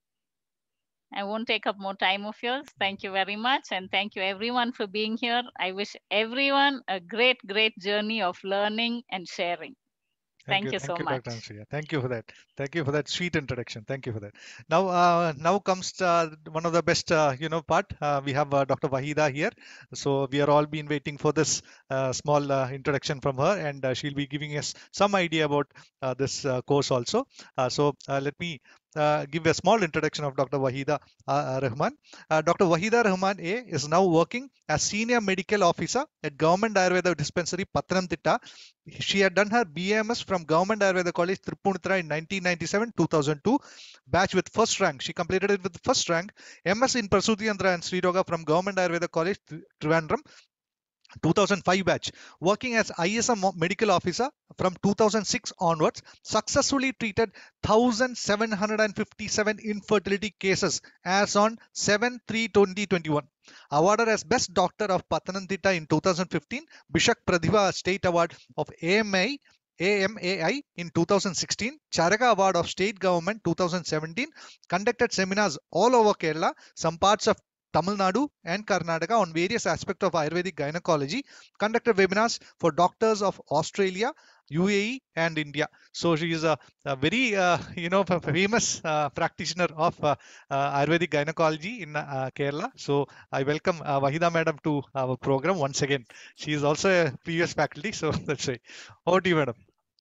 I won't take up more time of yours. Thank you very much. And thank you everyone for being here. I wish everyone a great, great journey of learning and sharing. Thank you so much. Dr. Anasuya. Thank you for that. Thank you for that sweet introduction. Thank you for that. Now comes one of the best, part. We have Dr. Wahida here. So we are all been waiting for this small introduction from her, and she'll be giving us some idea about this course also. So let me give a small introduction of Dr. Wahida Rahman. Dr. Wahida Rahman A is now working as Senior Medical Officer at Government Ayurveda Dispensary, Pathanamthitta. She had done her BAMS from Government Ayurveda College, Tripunithura in 1997-2002, batch with first rank. She completed it with first rank. MS in Prasuti Yantra and Sriroga from Government Ayurveda College, Trivandrum, 2005 batch. Working as ISM medical officer from 2006 onwards, successfully treated 1,757 infertility cases as on 7/3/2021. Awarded as Best Doctor of Pathanamthitta in 2015, Bishak Pratibha State Award of AMAI in 2016, Charaka Award of State Government 2017, conducted seminars all over Kerala, some parts of Tamil Nadu and Karnataka on various aspects of Ayurvedic gynecology, conducted webinars for doctors of Australia, UAE and India. So she is a very famous practitioner of Ayurvedic gynecology in Kerala. So I welcome Wahida Madam to our program once again. She is also a previous faculty, so that's right. Over to you, Madam.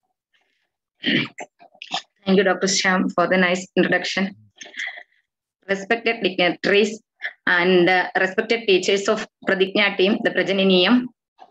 Thank you, Dr. Shyam, for the nice introduction. Respected dignitaries and respected teachers of Pradigna team, the Prajaniniam,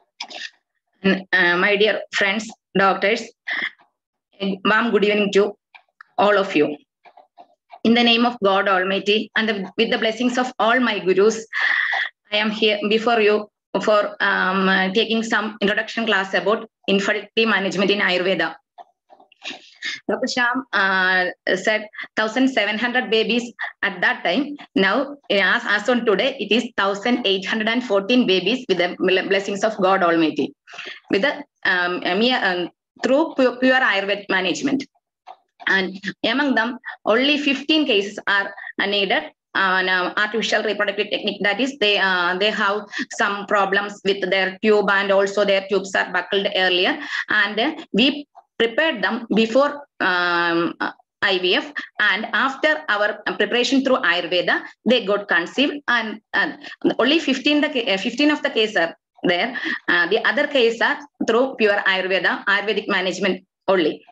my dear friends, doctors, ma'am, good evening to all of you. In the name of God Almighty and with the blessings of all my gurus, I am here before you for taking some introduction class about infertility management in Ayurveda. Dr. Shyam said 1,700 babies at that time. Now, as on today, it is 1,814 babies with the blessings of God Almighty, with the through pure Ayurvedic management. And among them, only 15 cases are needed. Artificial reproductive technique, that is, they have some problems with their tube and also their tubes are buckled earlier, and we prepared them before IVF, and after our preparation through Ayurveda, they got conceived, and only 15 of the cases are there. The other cases are through pure Ayurvedic management only.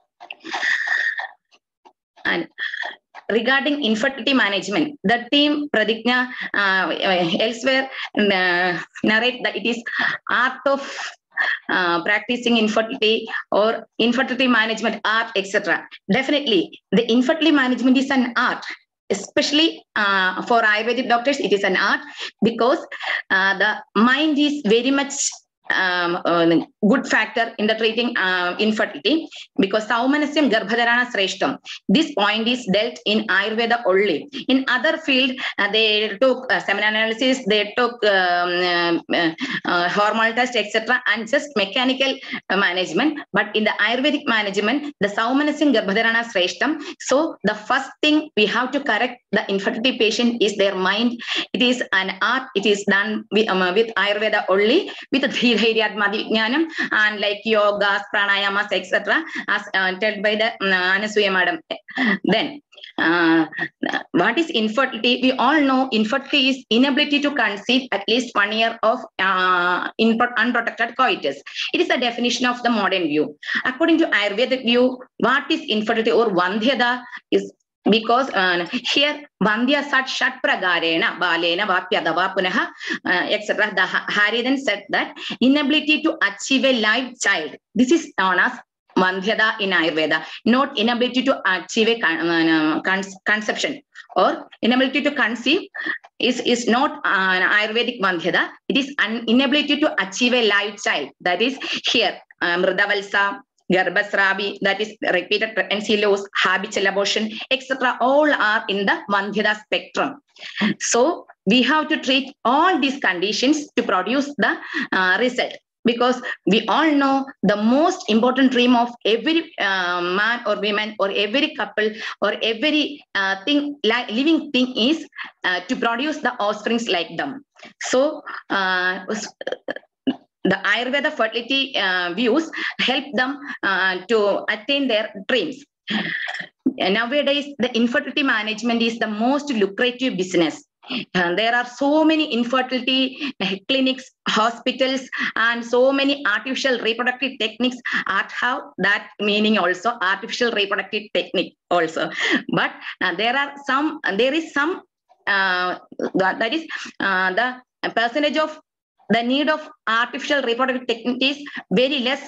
And regarding infertility management, the team Pradigna elsewhere narrate that it is art of practicing infertility or infertility management art, etc. Definitely, the infertility management is an art. Especially for Ayurvedic doctors, it is an art because the mind is very much good factor in the treating infertility, because Saumanasam Garbhadarana Sreshtam. This point is dealt in Ayurveda only. In other field, they took semen analysis, they took hormonal test, etc., and just mechanical management. But in the Ayurvedic management, the Saumanasam Garbhadarana Sreshtam. So the first thing we have to correct the infertility patient is their mind. It is an art. It is done with Ayurveda only, with the and like yogas, pranayamas, etc., as told by the Anasuya madam. Then, what is infertility? We all know infertility is inability to conceive at least 1 year of unprotected coitus. It is the definition of the modern view. According to Ayurvedic view, what is infertility or Vandhyada is because here Vandhya Shat Pragarena Balena Vapyadava Punaha etc. The Hari then said that inability to achieve a live child. This is known as Vandhyada in Ayurveda, not inability to achieve a conception or inability to conceive is not Ayurvedic Vandhyada. It is an inability to achieve a live child. That is here Mridavalsa, Garbhasravi, that is repeated pregnancy loss, habitual abortion, etc. all are in the Vandhyada spectrum. So we have to treat all these conditions to produce the result. Because we all know the most important dream of every man or woman or every couple or every living thing is to produce the offsprings like them. So the Ayurveda fertility views help them to attain their dreams. Nowadays, the infertility management is the most lucrative business. there are so many infertility clinics, hospitals, and so many artificial reproductive techniques. Art have that meaning also, artificial reproductive technique also. But there is some that is the percentage of the need of artificial reproductive technique is very less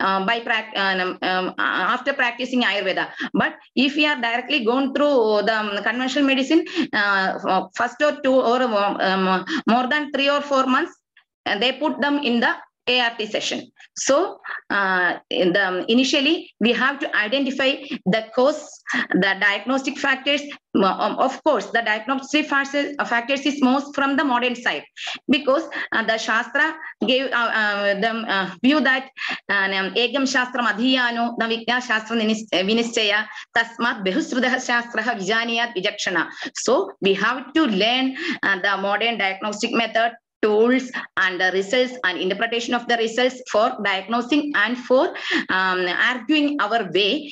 after practicing Ayurveda. But if we are directly going through the conventional medicine, first or two or more than 3 or 4 months, they put them in the ART session. So initially we have to identify the cause, the diagnostic factors. Of course, the diagnostic factors is most from the modern side, because the Shastra gave them view that Egam Shastram Adhiyano Navigna Shastra Vinishchaya Tasmat Behusrudah Shastraha Vijaniyat Vijakshana. So we have to learn the modern diagnostic method, tools, and the results and interpretation of the results for diagnosing and for arguing our way.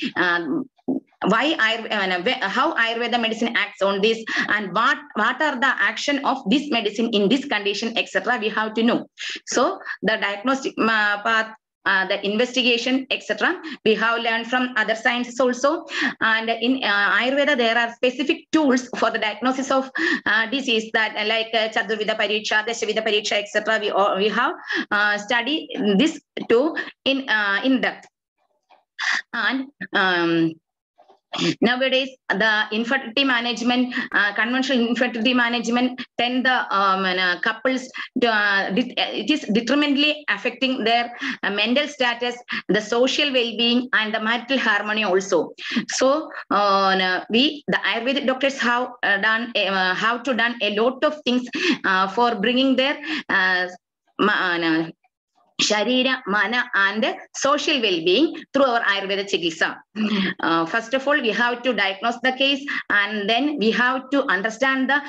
How Ayurveda medicine acts on this, and what are the action of this medicine in this condition, etc. We have to know. So the diagnostic path, the investigation, etc. we have learned from other sciences also. And in Ayurveda there are specific tools for the diagnosis of disease, that like Chaturvida Pariksha, Dashavida Pariksha, etc. we have studied this too in depth. And nowadays, the infertility management, conventional infertility management, tend the couples, it is determinedly affecting their mental status, the social well-being, and the marital harmony also. So, the Ayurvedic doctors have done a lot of things for bringing their Sharira, Mana, and social well-being through our Ayurveda Chikitsa. First of all, we have to diagnose the case, and then we have to understand the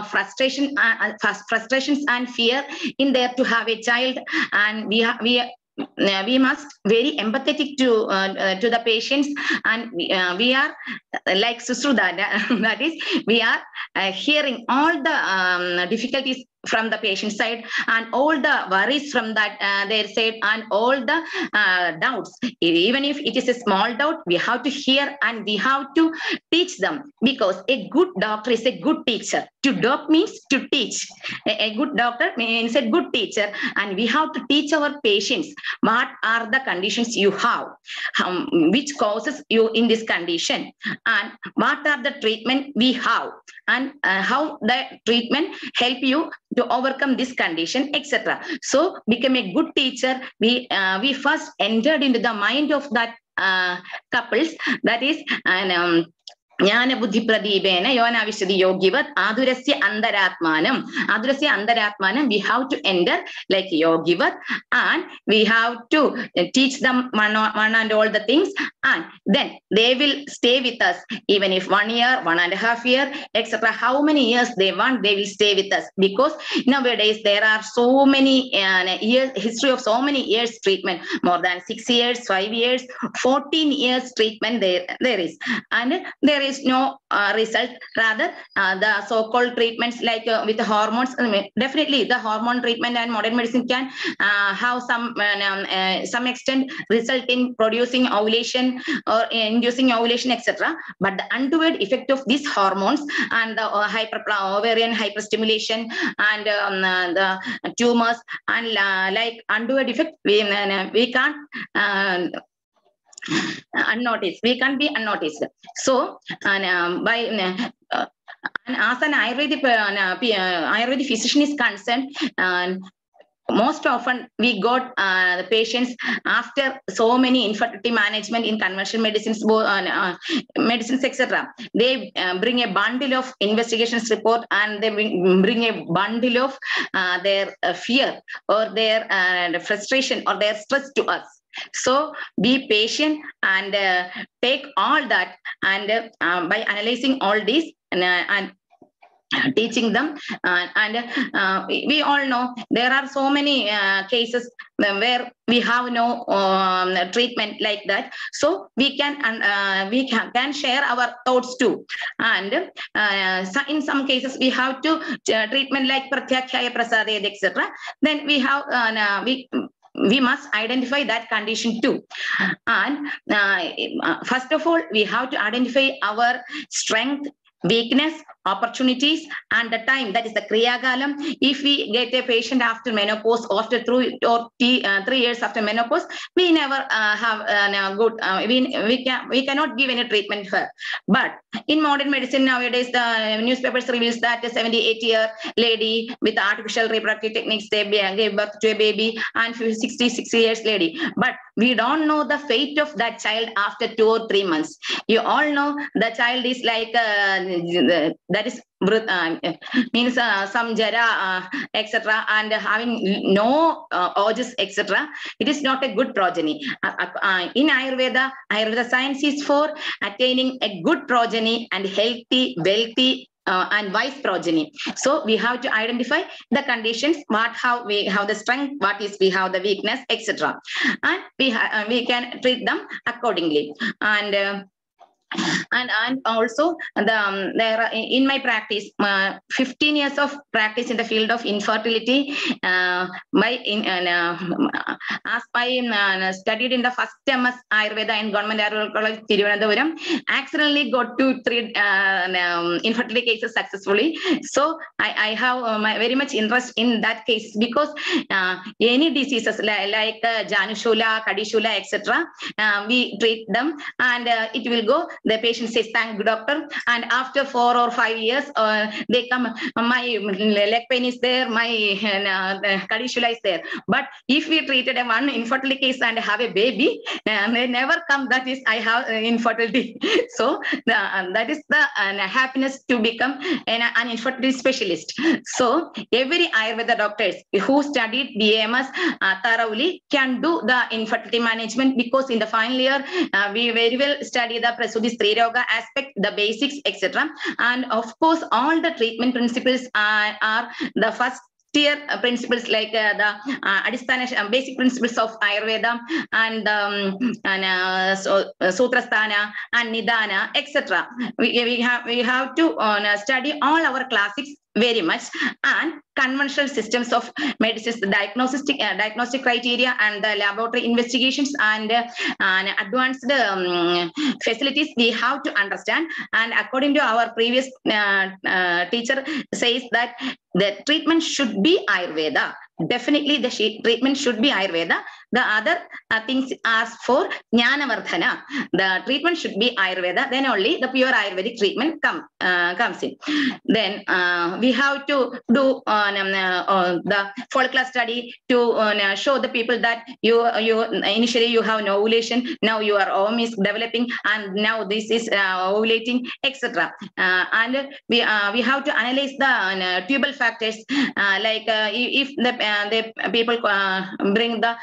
frustrations and fear in there to have a child, and we must very empathetic to the patients, and we are like Susruda, that is, we are hearing all the difficulties from the patient side and all the worries from that their side, and all the doubts. Even if it is a small doubt, we have to hear and we have to teach them, because a good doctor is a good teacher. To doc means to teach. A good doctor means a good teacher, and we have to teach our patients what are the conditions you have, which causes you in this condition, and what are the treatment we have, and how the treatment help you to overcome this condition, etc. So, become a good teacher. We first entered into the mind of that couples, that is, and Jnana Buddhi Pradipena Yona Vishadi Yogivat Adurasya Andaratmanam we have to enter like Yogivat, and we have to teach them one and all the things, and then they will stay with us even if 1 year, 1.5 years, etc. How many years they want, they will stay with us, because nowadays there are so many years, history of so many years treatment, more than 6 years, 5 years, 14 years treatment there is, and there is no result. Rather, the so-called treatments like with the hormones, definitely the hormone treatment and modern medicine can have some extent result in producing ovulation or inducing ovulation, etc. But the untoward effect of these hormones and the ovarian hyperstimulation and the tumors and like untoward effect, we can't unnoticed. We can't be unnoticed. So, as an Ayurvedic physician is concerned, most often we got the patients after so many infertility management in conventional medicines, medicines, etc. They bring a bundle of investigations report, and they bring a bundle of their fear or their frustration or their stress to us. So be patient and take all that, and by analyzing all this, and teaching them, and we all know there are so many cases where we have no treatment like that, so we can share our thoughts too. And in some cases we have to treatment like pratyakshaya prasadayat, etc. Then we have we must identify that condition too. And first of all, we have to identify our strength, weakness, opportunities, and the time, that is the Kriya Kalam. If we get a patient after menopause, after 3 years after menopause, we never have good, we cannot give any treatment for her. But in modern medicine nowadays, the newspapers reveals that a 78-year lady with artificial reproductive techniques, they gave birth to a baby, and 66 years lady. But we don't know the fate of that child after 2 or 3 months. You all know the child is like that is means some jara, etc., and having no urges, etc. It is not a good progeny. In Ayurveda science is for attaining a good progeny and healthy, wealthy, and wise progeny. So we have to identify the conditions, how we have the strength, we have the weakness, etc. And we can treat them accordingly. And also there are, in my practice, 15 years of practice in the field of infertility, as I studied in the first MS Ayurveda in Government Ayurveda College Tirunelveli, accidentally got to treat infertility cases successfully. So I have very much interest in that case, because any diseases like Janushola, Kadishula, etc., we treat them, and it will go. The patient says, "Thank you, doctor." And after 4 or 5 years, they come, "My leg pain is there, my Kadishula is there." But if we treated one infertility case and have a baby, they never come. That is, I have infertility. So that is the happiness to become an infertility specialist. So every Ayurveda doctors who studied BAMS thoroughly can do the infertility management, because in the final year we very well study the Prasudi Stri Roga aspect, the basics, etc. And of course, all the treatment principles are the first tier principles, like the Adhisthana basic principles of Ayurveda, and Sutrasthana and Nidana, etc. We have to study all our classics very much, and conventional systems of medicine, the diagnostic criteria, and the laboratory investigations, and advanced facilities we have to understand. And according to our previous teacher says that the treatment should be Ayurveda. Definitely the treatment should be Ayurveda. The other things are for Jnanavardhana. The treatment should be Ayurveda. Then only the pure Ayurvedic treatment comes in. Then we have to do the follicular study to show the people that you initially you have no ovulation, now your ovum is developing, and now this is ovulating, etc. And we have to analyze the tubal factors, like if the people bring the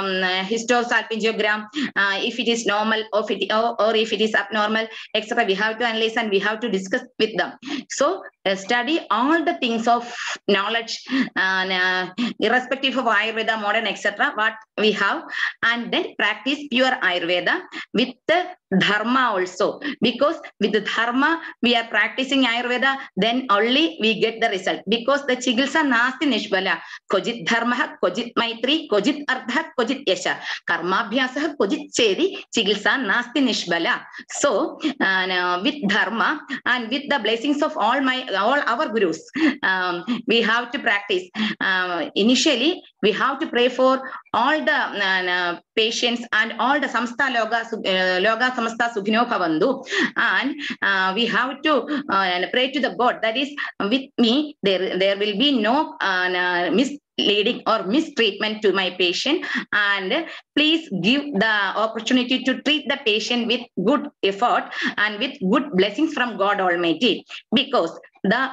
histosalpingogram, if it is normal or if it is abnormal, etc. We have to analyze and we have to discuss with them. So study all the things of knowledge, irrespective of Ayurveda, modern, etc. what we have, and then practice pure Ayurveda with the Dharma also, because with the Dharma we are practicing Ayurveda, then only we get the result. Because the Chigilsa nasti nishbala, kojit dharma, kojit maitri, kojit ardha, kojit yasha, karmabhyasa, kojit chedi, Chigilsa nasti nishbala. So with Dharma and with the blessings of all our gurus, we have to practice. Initially we have to pray for all the patients and all the samstha loga samastha sukhino bhavantu, and we have to pray to the God that is with me. There will be no misleading or mistreatment to my patient, and please give the opportunity to treat the patient with good effort and with good blessings from God Almighty, because the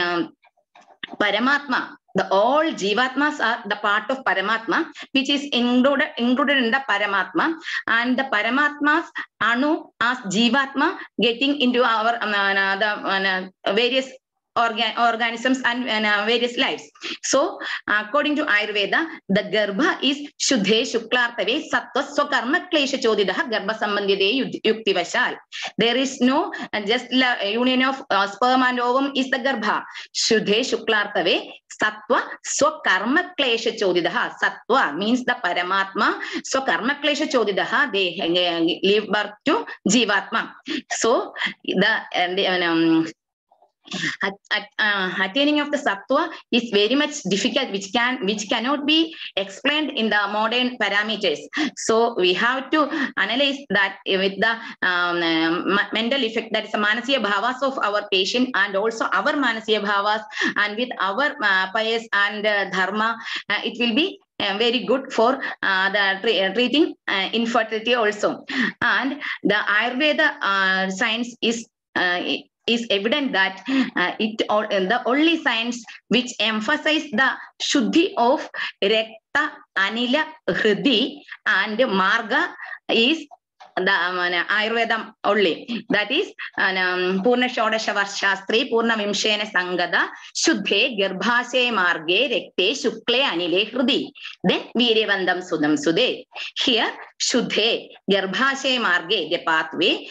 Paramatma, all Jivatmas are the part of Paramatma, which is included in the Paramatma, and the Paramatmas Anu as Jivatma getting into our the various organisms and various lives. So according to Ayurveda, the Garbha is Shuddhe Shuklartave Sattva Swakarma Klesha Chodidaha Garbha Sambandhide Yuktivashal. There is no just union of sperm and ovum is the Garbha. Shuddhe Shuklartave Sattva Swakarma Klesha Chodidaha. Sattva means the Paramatma. Swakarma Klesha Chodidaha, they give birth to Jivatma. So the attaining of the sattva is very much difficult, which cannot be explained in the modern parameters. So we have to analyze that with the mental effect, that is the manasiya bhavas of our patient and also our manasiya bhavas, and with our pious and dharma, it will be very good for the treating infertility also. And the Ayurveda science is evident that the only science which emphasize the shuddhi of rekta, anila, hridi and marga is the Ayurveda only. That is Purna Shodasha Varshastri Purna Vimshena Sangada Shuddhe Garbhase Marge Rekte Shukle Anile Hrudi. Then Virevandam Sudam Sude. Here Shuddhe Garbhase Marge, the pathway,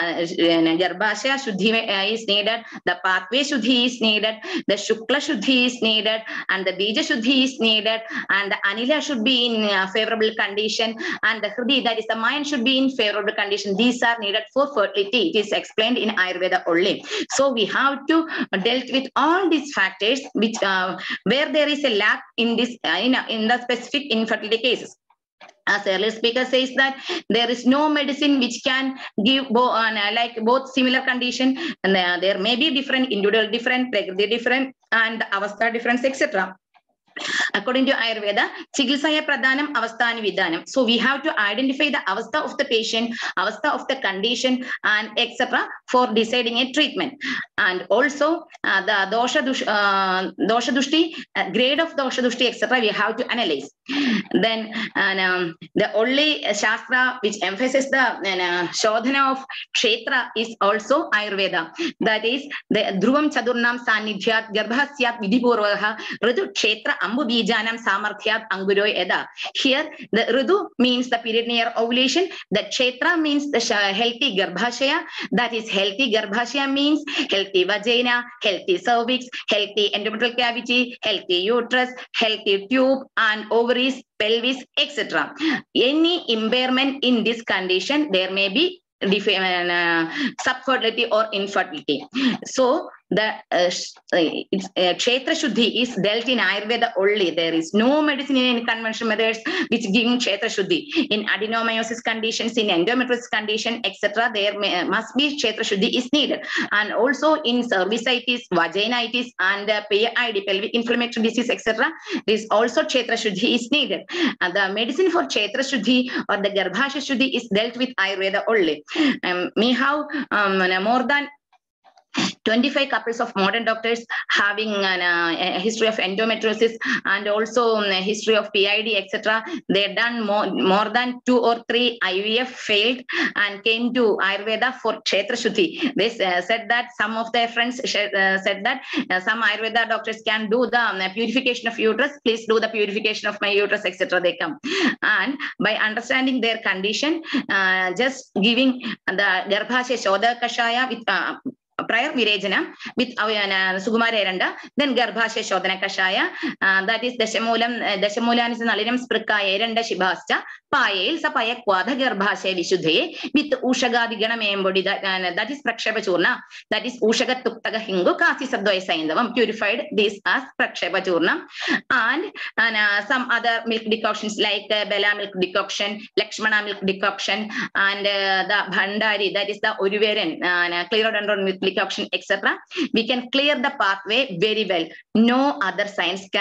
Garbhasya Shuddhi is needed, the pathway Shuddhi is needed, the Shukla Shuddhi is needed, and the Bija Shuddhi is needed, and the Anila should be in favorable condition, and the Hrudi, that is the mind, should be in favorable condition. These are needed for fertility. It is explained in Ayurveda only. So we have to deal with all these factors which where there is a lack in this in the specific infertility cases. As earlier speaker says that there is no medicine which can give like both similar condition, and there may be different, individual different, different, and avastha difference, etc. According to Ayurveda, Chikilsaya Pradhanam Avasthani Vidhanam. So we have to identify the avastha of the patient, avastha of the condition, and etc. for deciding a treatment. And also the dosha dushti, grade of dosha dushti, etc. we have to analyze. Then the only shastra which emphasizes the shodhana of kshetra is also Ayurveda. That is the Dhruvam Chadurnam Sanidhyat Garbhasyat Vidhipurvaha Ridu Kshetra Ambu Bijanam Samarthyat Anguro Eda. Here the Ridu means the period near ovulation. The Kshetra means the healthy Garbhashaya. That is healthy Garbhashaya means healthy vagina, healthy cervix, healthy endometrial cavity, healthy uterus, healthy tube and ovaries, pelvis, etc. Any impairment in this condition, there may be subfertility or infertility. So the Kshetra Shuddhi is dealt in Ayurveda only. There is no medicine in any conventional methods which give Kshetra Shuddhi. In adenomyosis conditions, in endometriosis condition, etc., there must be Kshetra Shuddhi is needed. And also in cervicitis, vaginitis, and PID, pelvic inflammatory disease, etc., this also Kshetra Shuddhi is needed. And the medicine for Kshetra Shuddhi or the Garbhasya Shuddhi is dealt with Ayurveda only. We have more than 25 couples of modern doctors having a history of endometriosis and also a history of PID, etc. They done more than 2 or 3 IVF failed and came to Ayurveda for Kshetra Shuddhi. They said that some of their friends said that some Ayurveda doctors can do the purification of uterus. Please do the purification of my uterus, etc. They come. And by understanding their condition, just giving the Garbhasya Shodha Kashaya with prior Virejana with Sukumara Eranda, then Garbhasya Shodhana Kashaya, that is Dashamulan is Nalinam Sprika Eranda Shibasta, Pael, Sapaya Quadha Garbhasya Vishuddhe, with Ushagadi Ganam embody that is Prakshepa Churna, that is Ushaga Tuktaga Hingo, Kasi Sabdoy Saindavam, purified this as Prakshepa Churna, and some other milk decoctions like Bela milk decoction, Lakshmana milk decoction, and the Bhandari, that is the Urivarian, Clerodendron milk decoction, etc. We can clear the pathway very well. No other science can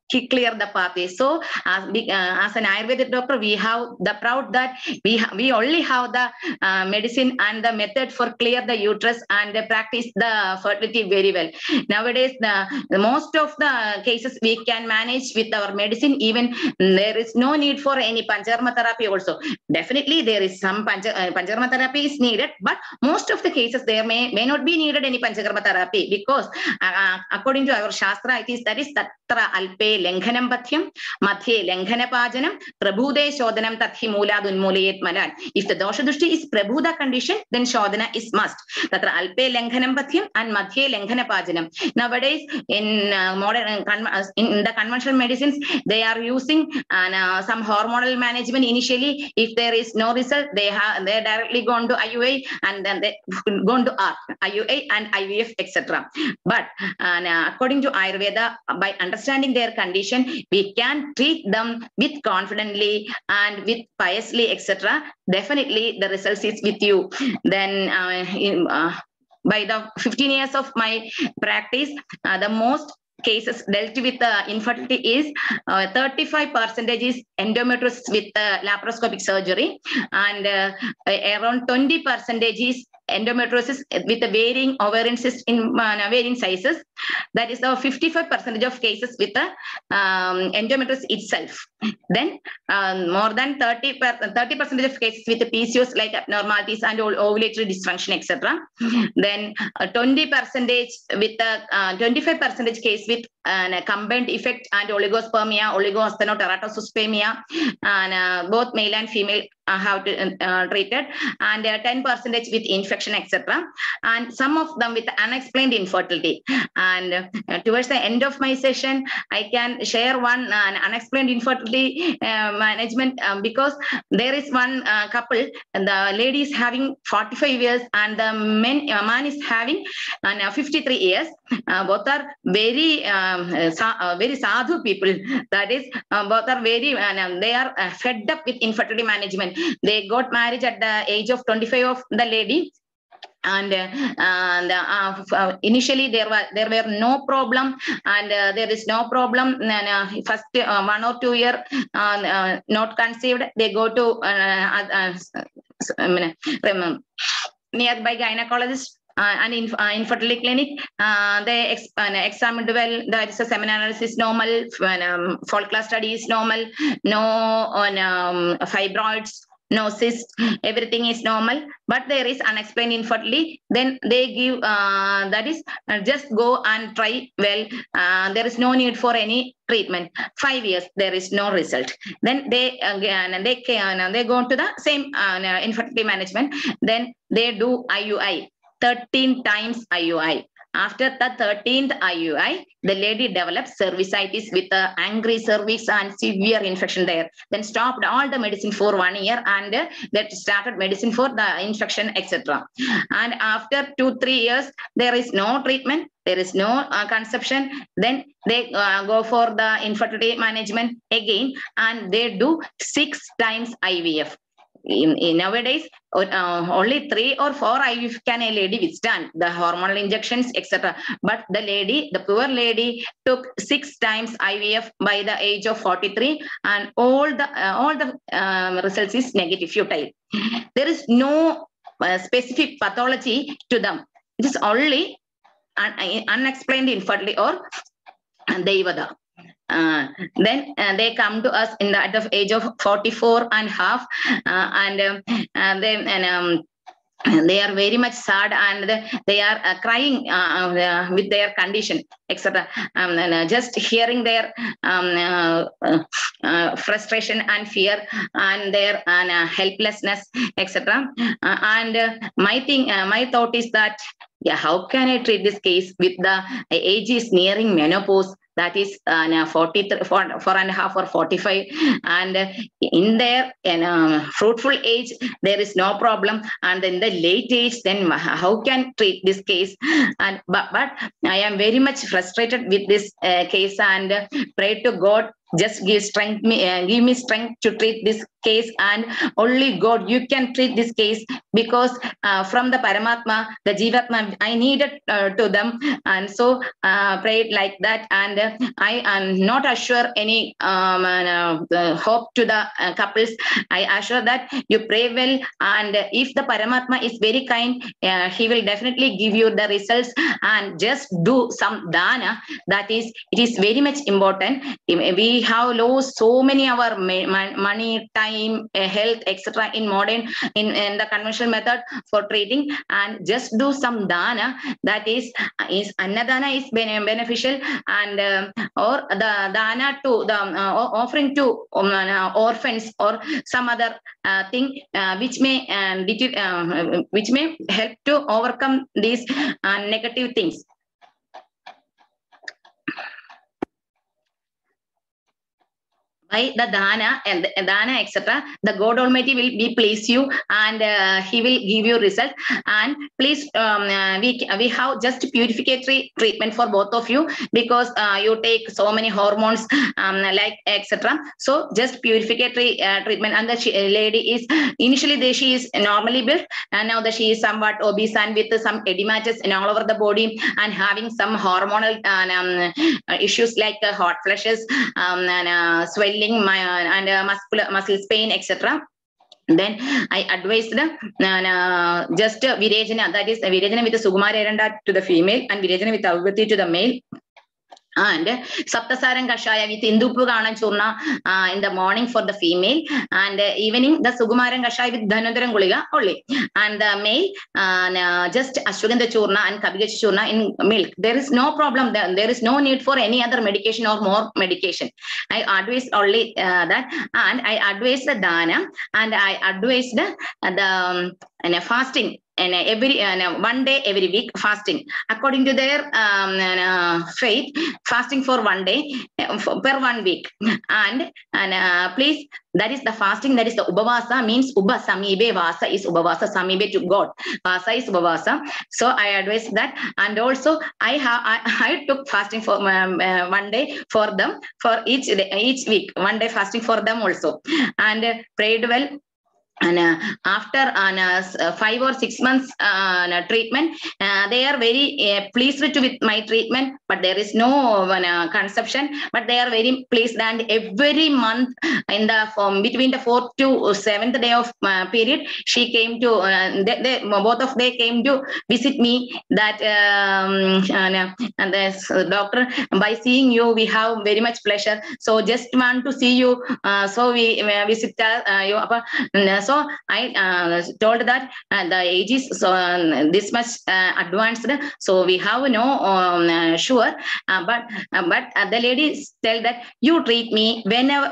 clear the pathway. So as an Ayurvedic doctor, we have the proud that we only have the medicine and the method for clear the uterus and practice the fertility very well. Nowadays, the most of the cases we can manage with our medicine. Even there is no need for any Panchakarma therapy also. Definitely there is some Panchakarma therapy is needed, but most of the cases there may not be needed any Panchakarma therapy, because according to our Shastra, it is that is Tatra Alpe Lenghanam Pathyam, Madhye Lenghana Pajanam, Prabhude Shodhanam Tathi Mulad Unmulayet Malan. If the Dosha Dushti is Prabhuda condition, then Shodhana is must. Tatra Alpe Lenghanam Pathyam and Madhye Lenghana Pajanam. Nowadays, in modern in the conventional medicines, they are using some hormonal management initially. If there is no result, they directly gone to IUI, and then they gone to IUI and IVF, etc. But according to Ayurveda, by understanding their condition, we can treat them with confidently and with piously, etc. Definitely the results is with you. Then by the 15 years of my practice, the most cases dealt with infertility is 35% is endometriosis with laparoscopic surgery, and around 20% is endometriosis with the varying ovarian cysts in varying sizes. That is the 55% of cases with the endometriosis itself. Then more than 30% of cases with the PCOS like abnormalities and ovulatory dysfunction, etc. Then 20% with the 25% case with combined effect and oligospermia, oligoasthenoteratosuspemia, and both male and female have to treated, and 10% with infection, etc. And some of them with unexplained infertility. And towards the end of my session, I can share one unexplained infertility management, because there is one couple, and the lady is having 45 years and the man is having 53 years. Both are very very sadhu people. That is, both are very they are fed up with infertility management. They got married at the age of 25 of the lady, and initially there were no problem, and there is no problem. First 1 or 2 year not conceived, they go to nearby gynecologist and infertility clinic. They examined well. There is a seminal analysis normal, follicular study is normal, no fibroids, no cyst, everything is normal, but there is unexplained infertility. Then they give that is just go and try well. There is no need for any treatment. 5 years there is no result. Then they go to the same infertility management. Then they do IUI 13 times IUI. After the 13th IUI, the lady developed cervicitis with angry cervix and severe infection there. Then stopped all the medicine for 1 year, and that started medicine for the infection, etc. And after 2-3 years, there is no treatment, there is no conception. Then they go for the infertility management again, and they do 6 times IVF. In nowadays, only 3 or 4 IVF can a lady withstand, the hormonal injections, etc. But the poor lady took 6 times IVF by the age of 43, and all the results is negative, futile. There is no specific pathology to them. It is only unexplained infertility or Devada. Then they come to us at the age of 44 and half, and they are very much sad, and they are crying with their condition, etc. Just hearing their frustration and fear and their helplessness, etc. And my thought is that, yeah, how can I treat this case with the age is nearing menopause? That is 4.5 or 45, and in their fruitful age there is no problem, and in the late age, then how can treat this case? And but I am very much frustrated with this case, and pray to God just give me strength to treat this case, and only God, you can treat this case, because from the Paramatma, the Jivatma, I needed to them, and so prayed like that. And I am not assure any hope to the couples. I assure that you pray well, and if the Paramatma is very kind, he will definitely give you the results. And just do some dana. That is, it is very much important. We have lost so many our money, time, health, etc. in modern, in the conventional method for treating, and just do some dana. That is annadana is beneficial, and or the dana to the offering to orphans or some other thing which may help to overcome these negative things. By the dana and dana, etc., the God Almighty will be pleased you, and He will give you result. And please, we have just purificatory treatment for both of you, because you take so many hormones, like etc. So just purificatory treatment. And the lady is initially she is normally built, and now she is somewhat obese and with some edematous in all over the body, and having some hormonal issues like hot flushes, and swelling, and muscles pain, etc. Then I advised just Virajana, that is Virajana with the Sukumara Eranda to the female, and Virajana with Avati to the male. And Saptasarang Kashaya with Indupu Gana Churna in the morning for the female, and evening the Sugumarang Kashaya with Dhanandaran Guliga only. And the male just Ashwagandha Churna and Kabigach Churna in milk. There is no problem. There is no need for any other medication or more medication. I advise only that, and I advise the Dana, and I advise the fasting. And every 1 day every week fasting according to their faith, fasting for 1 day per 1 week. And please, that is the fasting, that is the Ubhavasa, means Ubha Samibe, Vasa is Ubhavasa, Samibe to God, Vasa is Ubhavasa. So I advise that. And also I took fasting for 1 day for them, for each week, 1 day fasting for them also, and prayed well. And after 5 or 6 months treatment, they are very pleased with my treatment, but there is no conception, but they are very pleased. And every month in the between the 4th to 7th day of period, she came to both of they came to visit me, that and this doctor, by seeing you we have very much pleasure, so just want to see you, so we visit you. So I told that the age is this much advanced, so we have no sure, but the ladies tell that you treat me whenever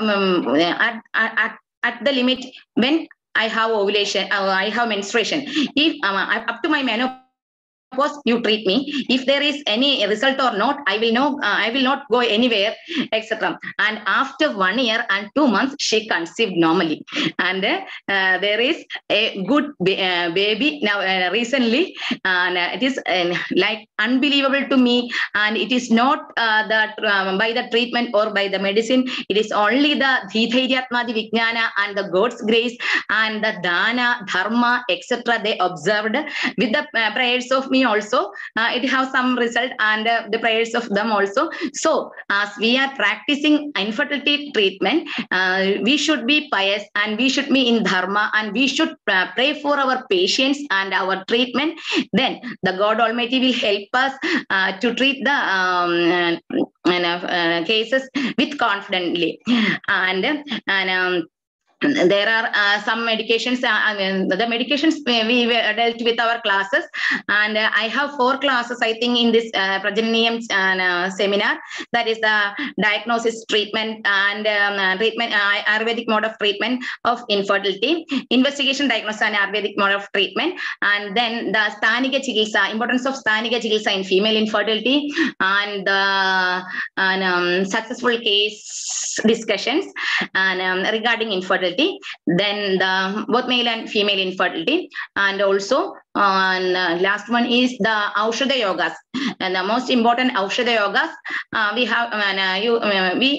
at the limit when I have ovulation, I have menstruation. If up to my menopause, you treat me. If there is any result or not, I will not go anywhere, etc. And after 1 year and 2 months, she conceived normally, and there is a good baby now recently, and it is like unbelievable to me. And it is not that by the treatment or by the medicine, it is only the Dhithairyatmadi Vijnana and the God's grace and the Dana, Dharma, etc. they observed with the prayers of me also. It has some result, and the prayers of them also. So as we are practicing infertility treatment, we should be pious, and we should be in Dharma, and we should pray for our patients and our treatment. Then the God Almighty will help us to treat the cases with confidently. And there are some medications, the medications we dealt with our classes, and I have 4 classes I think in this Prajananiyam seminar, that is the diagnosis, treatment, and treatment, Ayurvedic mode of treatment of infertility, investigation, diagnosis, and Ayurvedic mode of treatment, and then the Sthanika Chikitsa, importance of Sthanika Chikitsa in female infertility, and successful case discussions and regarding infertility. Then the both male and female infertility, and also last one is the Aushadha Yogas, and the most important Aushadha Yogas we have. We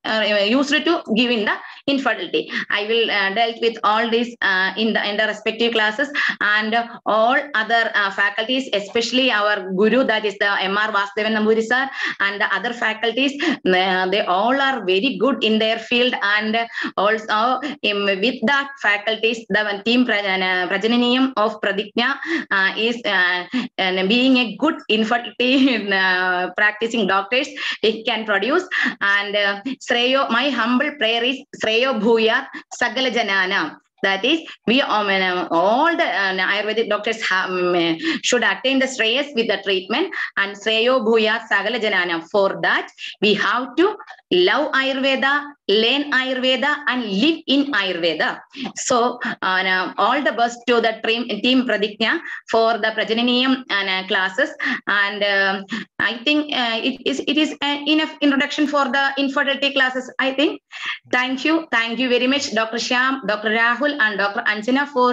used to give in the infertility. I will dealt with all this in the respective classes, and all other faculties, especially our guru, that is the M.R. Vasudevan Namburi sir, and the other faculties, they all are very good in their field. And also with that faculties, the team Prajananiyam of Pradigna is being a good infertility practicing doctors, it can produce. And Shreyo, my humble prayer is Shreyo Bhuya Sagala Janana. That is, we all the Ayurvedic doctors should attain the Shreyas with the treatment, and Shreyo Bhuya Sagala Janana. For that, we have to love Ayurveda, learn Ayurveda, and live in Ayurveda. So, all the best to the team Pradigna for the Prajananiyam classes. And I think it is enough introduction for the infertility classes, I think. Thank you very much, Dr. Shyam, Dr. Rahul, and Dr. Anjana for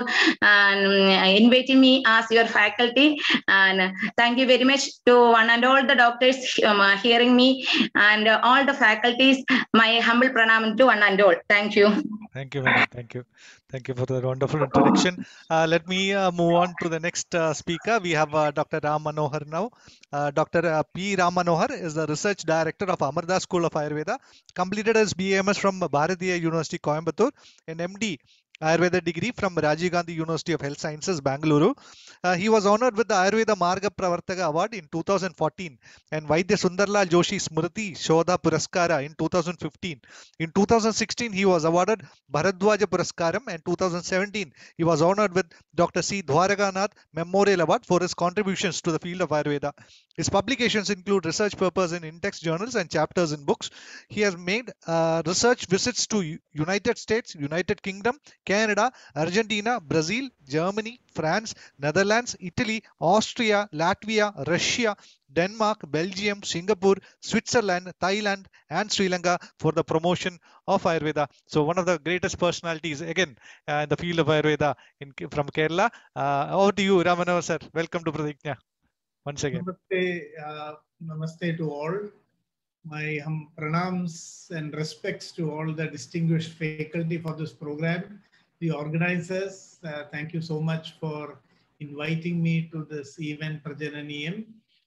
inviting me as your faculty. And thank you very much to one and all the doctors hearing me, and all the faculties. My humble pranam to one and all. Thank you. Thank you, madam. Thank you. Thank you for the wonderful introduction. Let me move on to the next speaker. We have Dr. Ram Manohar now. Dr. P. Ram Manohar is the Research Director of Amardas School of Ayurveda, completed his BAMS from Bharatiya University, Coimbatore, an MD Ayurveda degree from Rajiv Gandhi University of Health Sciences, Bangalore. He was honored with the Ayurveda Marga Pravartaka Award in 2014 and Vaidya Sundarlal Joshi Smriti Shodha Puraskara in 2015. In 2016, he was awarded Bharadwaja Puraskaram, and 2017, he was honored with Dr. C. Dwaraganath Memorial Award for his contributions to the field of Ayurveda. His publications include research papers in index journals and chapters in books. He has made research visits to United States, United Kingdom, Canada, Argentina, Brazil, Germany, France, Netherlands, Italy, Austria, Latvia, Russia, Denmark, Belgium, Singapore, Switzerland, Thailand, and Sri Lanka for the promotion of Ayurveda. So one of the greatest personalities again in the field of Ayurveda from Kerala. Over to you, Ram Manohar sir. Welcome to Pradigna once again. Namaste to all. My pranams and respects to all the distinguished faculty for this program. The organizers, thank you so much for inviting me to this event, Prajananiyam.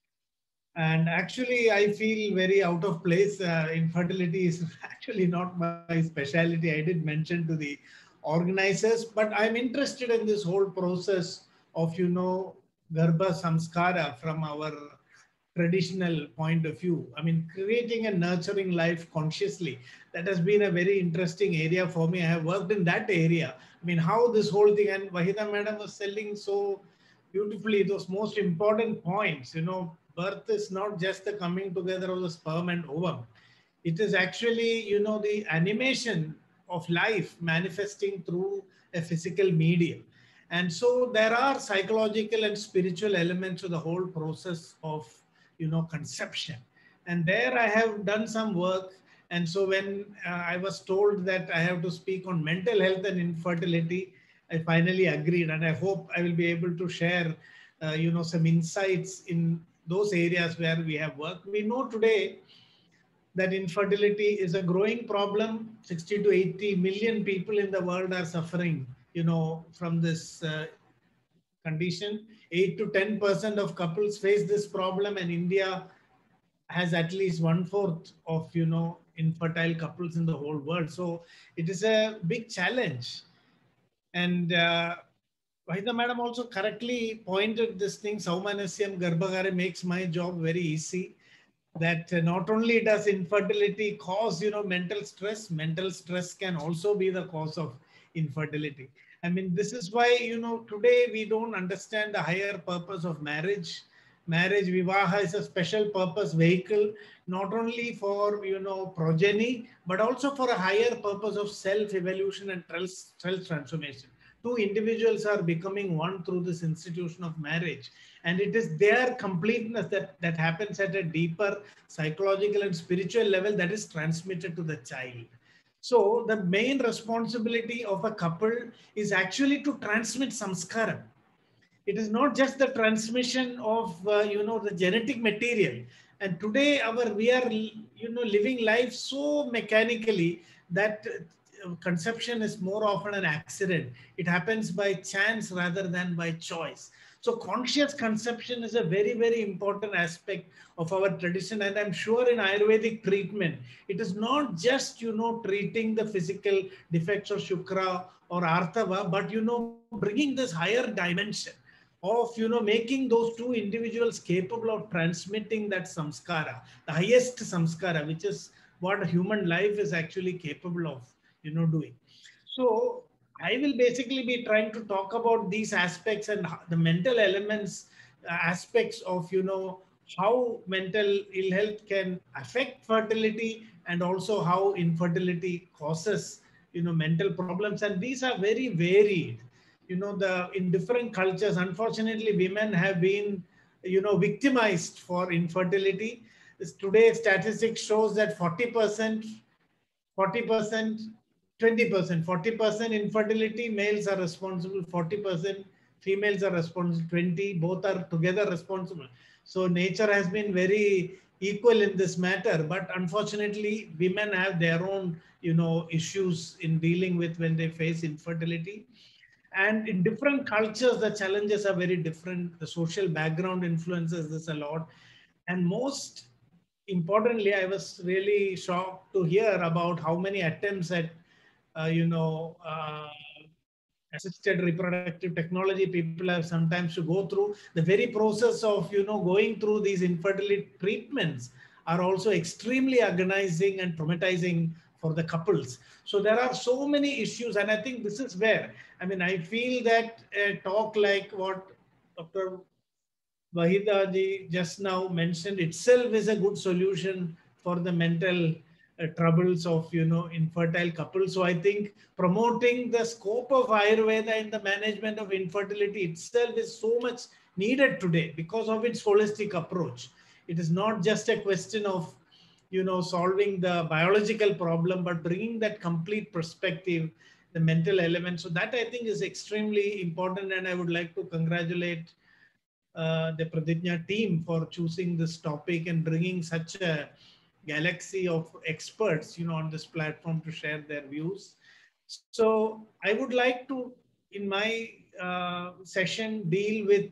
And actually, I feel very out of place. Infertility is actually not my specialty. I did mention to the organizers, but I'm interested in this whole process of, Garbha Samskara from our traditional point of view. I mean, creating a nurturing life consciously. That has been a very interesting area for me. I have worked in that area. I mean, how this whole thing, and Vahida madam was selling so beautifully those most important points. Birth is not just the coming together of the sperm and ovum. It is actually, the animation of life manifesting through a physical medium. And so there are psychological and spiritual elements to the whole process of, conception. And there I have done some work. And so when I was told that I have to speak on mental health and infertility, I finally agreed. And I hope I will be able to share, some insights in those areas where we have worked. We know today that infertility is a growing problem. 60 to 80 million people in the world are suffering, from this condition. 8 to 10% of couples face this problem, and India has at least 1/4 of, infertile couples in the whole world. So it is a big challenge. And Vahida madam also correctly pointed this thing, Saumanasyam Garbhagare makes my job very easy. That not only does infertility cause, mental stress can also be the cause of infertility. I mean, this is why, today we don't understand the higher purpose of marriage. Marriage, Vivaha, is a special purpose vehicle, not only for, progeny, but also for a higher purpose of self-evolution and self-transformation. Two individuals are becoming one through this institution of marriage. And it is their completeness that happens at a deeper psychological and spiritual level that is transmitted to the child. So the main responsibility of a couple is actually to transmit samskaram. It is not just the transmission of, the genetic material. And today we are living life so mechanically that conception is more often an accident. It happens by chance rather than by choice. So conscious conception is a very, very important aspect of our tradition. And I'm sure in Ayurvedic treatment, it is not just, treating the physical defects of Shukra or Artava, but, bringing this higher dimension of, making those two individuals capable of transmitting that samskara, the highest samskara, which is what human life is actually capable of, doing. So I will basically be trying to talk about these aspects and the mental elements, aspects of, how mental ill health can affect fertility, and also how infertility causes, mental problems. And these are very varied. In different cultures, unfortunately, women have been, victimized for infertility. Today, statistics shows that 40%, 20% infertility, males are responsible, 40% females are responsible, 20, both are together responsible. So nature has been very equal in this matter, but unfortunately women have their own, issues in dealing with when they face infertility. And in different cultures, the challenges are very different. The social background influences this a lot. And most importantly, I was really shocked to hear about how many attempts at, assisted reproductive technology people have sometimes to go through. The very process of, going through these infertility treatments are also extremely agonizing and traumatizing for the couples. So there are so many issues. And I think this is where, I feel that a talk like what Dr. Wahida ji just now mentioned itself is a good solution for the mental troubles of, infertile couples. So I think promoting the scope of Ayurveda in the management of infertility itself is so much needed today because of its holistic approach. It is not just a question of, solving the biological problem, but bringing that complete perspective, the mental element. So that I think is extremely important. And I would like to congratulate the Pradipnya team for choosing this topic and bringing such a galaxy of experts, on this platform to share their views. So I would like to, in my session, deal with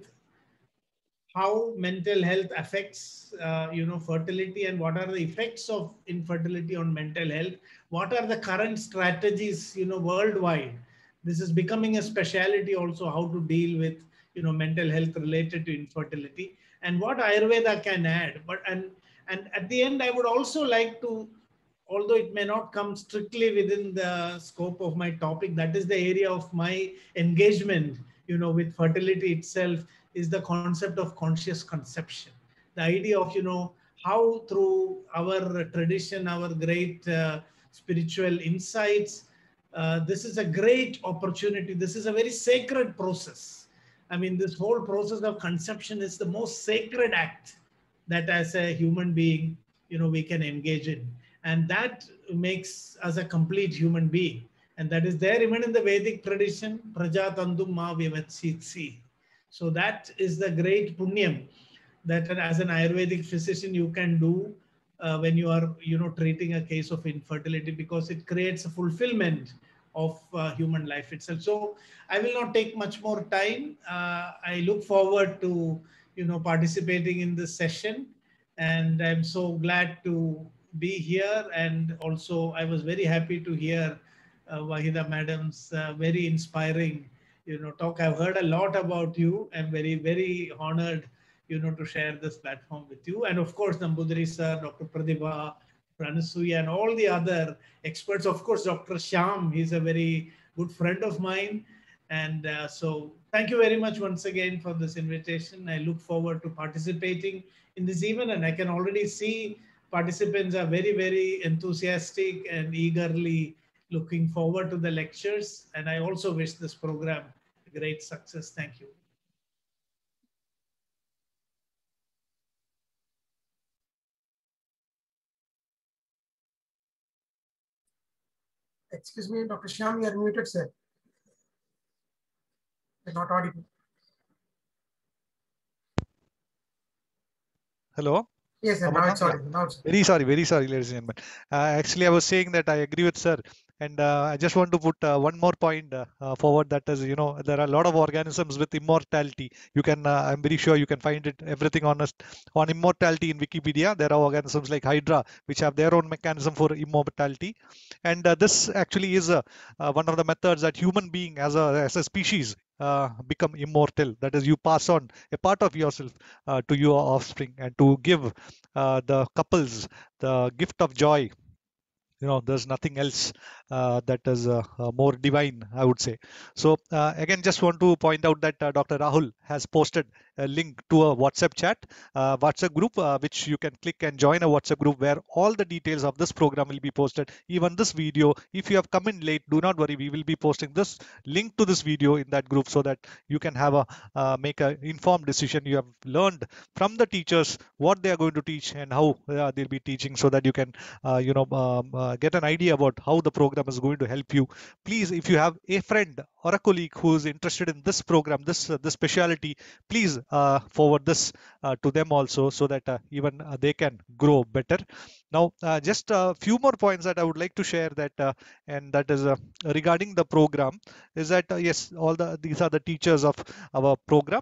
how mental health affects, fertility, and what are the effects of infertility on mental health. What are the current strategies, worldwide? This is becoming a specialty also, how to deal with, mental health related to infertility, and what Ayurveda can add. And at the end, I would also like to, although it may not come strictly within the scope of my topic, that is the area of my engagement, with fertility itself, is the concept of conscious conception. The idea of, how through our tradition, our great spiritual insights, this is a great opportunity. This is a very sacred process. This whole process of conception is the most sacred act that as a human being, we can engage in. And that makes us a complete human being. And that is there even in the Vedic tradition, Prajatandum ma vivatsitsi. So that is the great punyam that as an Ayurvedic physician you can do when you are, treating a case of infertility, because it creates a fulfillment of human life itself. So I will not take much more time. I look forward to, participating in this session, and I'm so glad to be here. And also I was very happy to hear Wahida madam's very inspiring, talk. I've heard a lot about you. I'm very, very honored, to share this platform with you. And of course, Nambudiri sir, Dr. Pradibha, Pranasuya, and all the other experts. Of course, Dr. Shyam, he's a very good friend of mine. And so thank you very much once again for this invitation. I look forward to participating in this event, and I can already see participants are very, very enthusiastic and eagerly looking forward to the lectures. And I also wish this program great success. Thank you. Excuse me, Dr. Shyam, you are muted, sir. You're not audible. Hello. Yes, sir. Now it's audible. Now it's Very sorry, ladies and gentlemen. Actually, I was saying that I agree with sir, and I just want to put one more point forward. That is, there are a lot of organisms with immortality. You can, I'm very sure you can find it everything on immortality in Wikipedia. There are organisms like Hydra which have their own mechanism for immortality, and this actually is one of the methods that human being as a species become immortal. That is, you pass on a part of yourself to your offspring, and to give the couples the gift of joy. There's nothing else that is more divine, I would say. So again, just want to point out that Dr. Rahul has posted a link to a WhatsApp chat, WhatsApp group, which you can click and join a WhatsApp group where all the details of this program will be posted. Even this video, if you have come in late, do not worry, we will be posting this link to this video in that group so that you can have make an informed decision. You have learned from the teachers what they are going to teach and how they'll be teaching, so that you can get an idea about how the program is going to help you. Please, if you have a friend or a colleague who is interested in this program, this specialty, please forward this to them also, so that even they can grow better. Now, just a few more points that I would like to share, that and that is regarding the program, is that yes, these are the teachers of our program.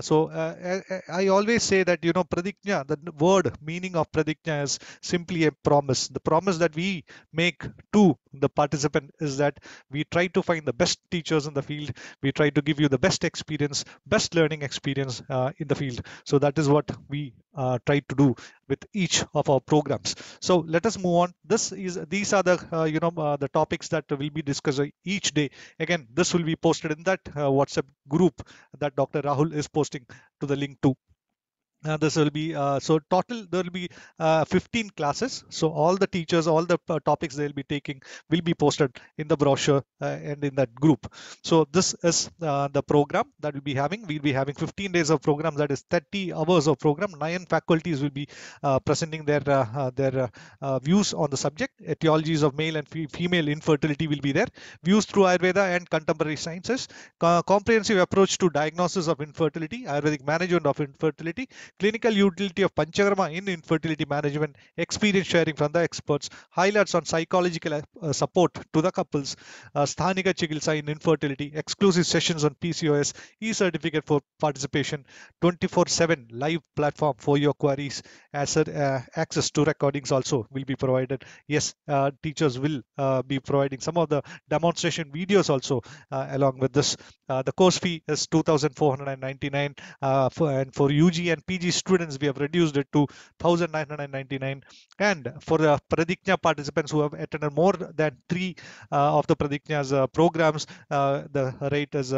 I always say that Pradigna, the word meaning of Pradigna is simply a promise. The promise that we make to the participant is that we try to find the best teachers in the field. We try to give you the best experience, best learning experience in the field. So that is what we try to do with each of our programs. So let us move on. These are the the topics that will be discussed each day. Again, this will be posted in that WhatsApp group that Dr. Rahul is posting to the link to. This will be so total there will be 15 classes. So all the teachers, all the topics they'll be taking will be posted in the brochure and in that group. So this is the program that we'll be having. We'll be having 15 days of program, that is 30 hours of program. 9 faculties will be presenting their views on the subject. Etiologies of male and female infertility will be there. Views through Ayurveda and contemporary sciences. Comprehensive approach to diagnosis of infertility, Ayurvedic management of infertility, clinical utility of Panchakarma in infertility management, experience sharing from the experts, highlights on psychological support to the couples, Sthanika Chikitsa in infertility, exclusive sessions on PCOS, e-certificate for participation, 24/7 live platform for your queries, access to recordings also will be provided. Yes, teachers will be providing some of the demonstration videos also along with this. The course fee is 2,499 and for UG and PG students we have reduced it to 1,999, and for the Pradigna participants who have attended more than 3 of the Pradigna's programs, the rate is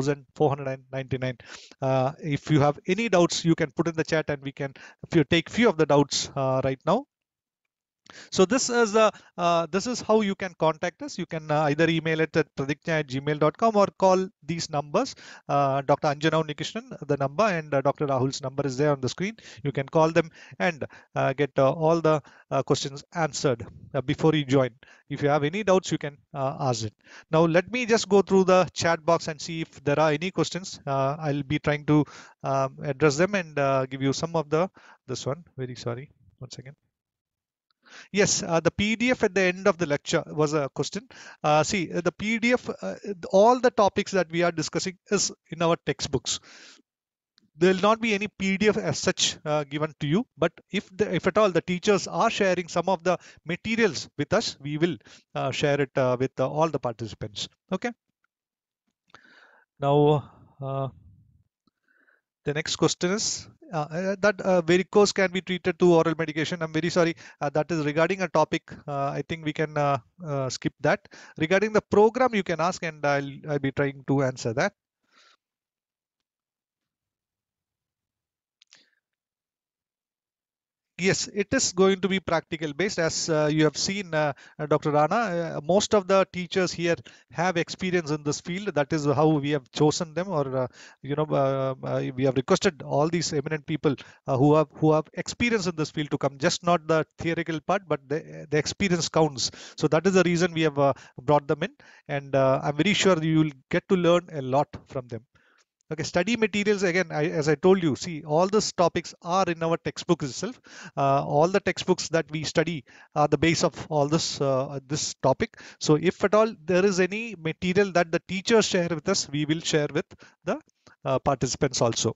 1,499. If you have any doubts, you can put in the chat and we can take few of the doubts right now. So this is how you can contact us. You can either email it at pradigna@gmail.com or call these numbers. Dr. Anjana Unnikrishnan, the number, and Dr. Rahul's number is there on the screen. You can call them and get all the questions answered before you join. If you have any doubts, you can ask it. Now let me just go through the chat box and see if there are any questions. I'll be trying to address them and give you some of this one. Very sorry. 1 second. Yes, the PDF at the end of the lecture was a question. See, the PDF, all the topics that we are discussing is in our textbooks. There will not be any PDF as such given to you, but if at all the teachers are sharing some of the materials with us, we will share it with all the participants. Okay. Now, the next question is that varicose can be treated to oral medication. I'm very sorry. That is regarding a topic. I think we can skip that. Regarding the program, you can ask, and I'll be trying to answer that. Yes, it is going to be practical based. As you have seen, Dr. Rana, most of the teachers here have experience in this field. That is how we have chosen them, or we have requested all these eminent people who have experience in this field to come. Just not the theoretical part, but the experience counts. So that is the reason we have brought them in, and I'm very sure you will get to learn a lot from them. Okay, study materials again, as I told you, see, all these topics are in our textbook itself. All the textbooks that we study are the base of all this topic. So if at all there is any material that the teachers share with us, we will share with the participants also.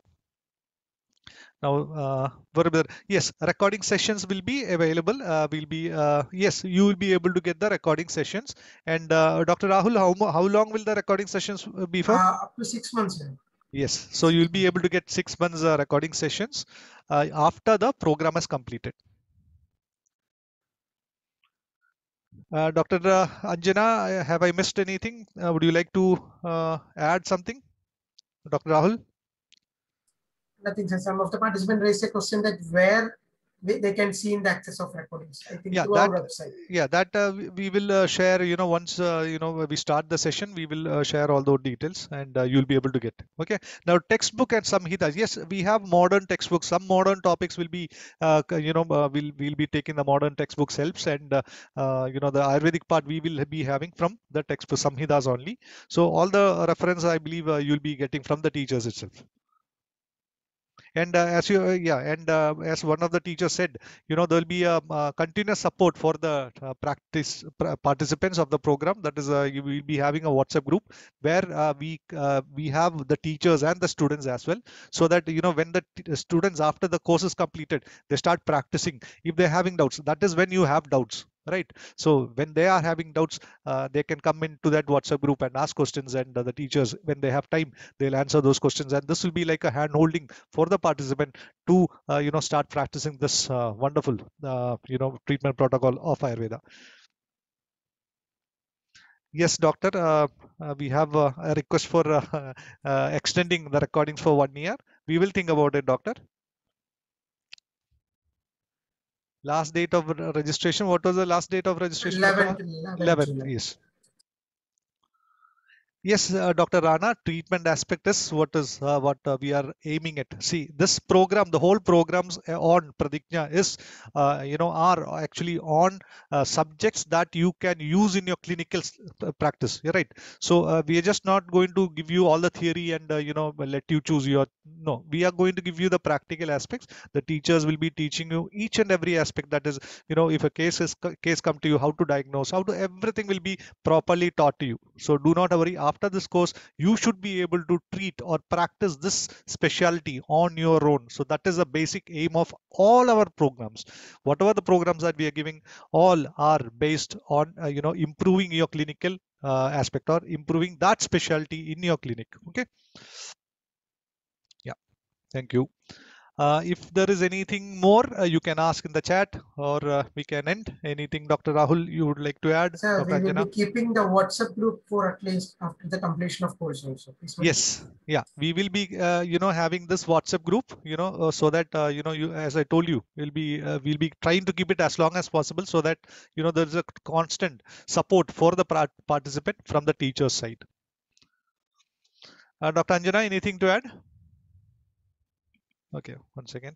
Now, yes, recording sessions will be available. Yes, you will be able to get the recording sessions. And Dr. Rahul, how long will the recording sessions be for? Up to 6 months. Sir. Yes, so you'll be able to get 6 months recording sessions after the program is completed. Dr. Anjana, have I missed anything? Would you like to add something? Dr. Rahul? Nothing, sir. Some of the participants raised a question that where they can see in the access of recordings. I think through our website. Yeah, that we will share, once, we start the session, we will share all those details and you'll be able to get. Okay. Now, textbook and samhitas. Yes, we have modern textbooks. Some modern topics will be, we'll be taking the modern textbooks helps and, the Ayurvedic part we will be having from the textbook samhitas only. So all the reference, I believe you'll be getting from the teachers itself. And as one of the teachers said, there will be a continuous support for the participants of the program. That is, you will be having a WhatsApp group where we have the teachers and the students as well, so that when the students after the course is completed, they start practicing. If they're having doubts, that is when you have doubts. Right. So when they are having doubts, they can come into that WhatsApp group and ask questions, and the teachers, when they have time, they'll answer those questions. And this will be like a hand holding for the participant to start practicing this wonderful treatment protocol of Ayurveda. Yes, doctor, we have a request for extending the recordings for 1 year. We will think about it, doctor. Last date of registration. What was the last date of registration? 11th. Yes. Yes, Dr. Rana, treatment aspect is what we are aiming at. See, this program, the whole programs on Pradigna is, are actually on subjects that you can use in your clinical practice. You're right. So we are just not going to give you all the theory and, let you choose your, no, we are going to give you the practical aspects. The teachers will be teaching you each and every aspect. That is, if a case come to you, how to diagnose, everything will be properly taught to you. So do not worry. After this course, you should be able to treat or practice this specialty on your own. So that is the basic aim of all our programs. Whatever the programs that we are giving, all are based on improving your clinical aspect or improving that specialty in your clinic. Okay. Yeah. Thank you. If there is anything more, you can ask in the chat, or we can end. Anything, Dr. Rahul, you would like to add? Sir, Dr. we will be keeping the WhatsApp group for at least after the completion of course also. Yes, yeah, we will be, having this WhatsApp group, so that, as I told you, we'll be trying to keep it as long as possible, so that, there is a constant support for the participant from the teacher's side. Dr. Anjana, anything to add? Okay, one second.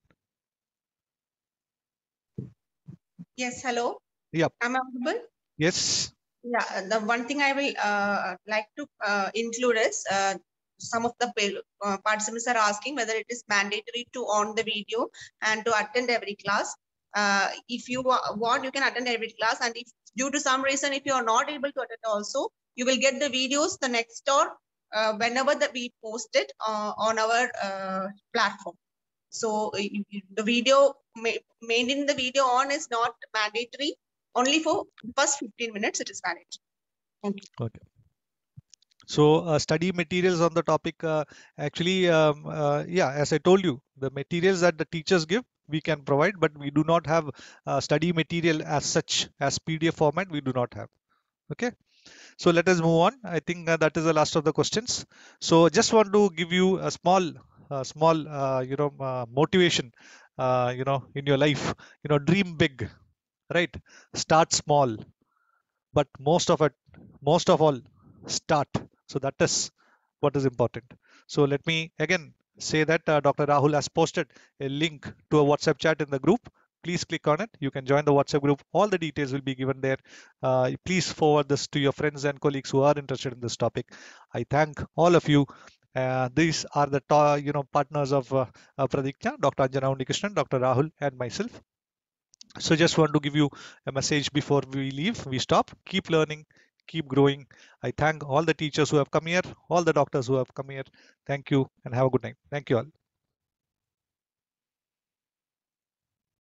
Yes, hello. Yep. Am I audible? Yes. Yeah, the one thing I will like to include is some of the participants are asking whether it is mandatory to on the video and to attend every class. If you want, you can attend every class, and if due to some reason, if you are not able to attend also, you will get the videos the next or whenever that we post it on our platform. So the video, maintaining the video on is not mandatory. Only for first 15 minutes it is valid. Thank you. Okay. So study materials on the topic, actually, as I told you, the materials that the teachers give, we can provide, but we do not have study material as such as PDF format. We do not have. Okay. So let us move on. I think that is the last of the questions. So just want to give you a small motivation, in your life. Dream big, right? Start small, but most of all, start. So that is what is important. So let me again say that Dr. Rahul has posted a link to a WhatsApp chat in the group. Please click on it. You can join the WhatsApp group. All the details will be given there. Please forward this to your friends and colleagues who are interested in this topic. I thank all of you, These are the partners of Pradigna, Dr. Anjana Unnikrishnan, Dr. Rahul, and myself. So just want to give you a message before we leave. We stop. Keep learning, keep growing. I thank all the teachers who have come here, all the doctors who have come here. Thank you and have a good night. Thank you all.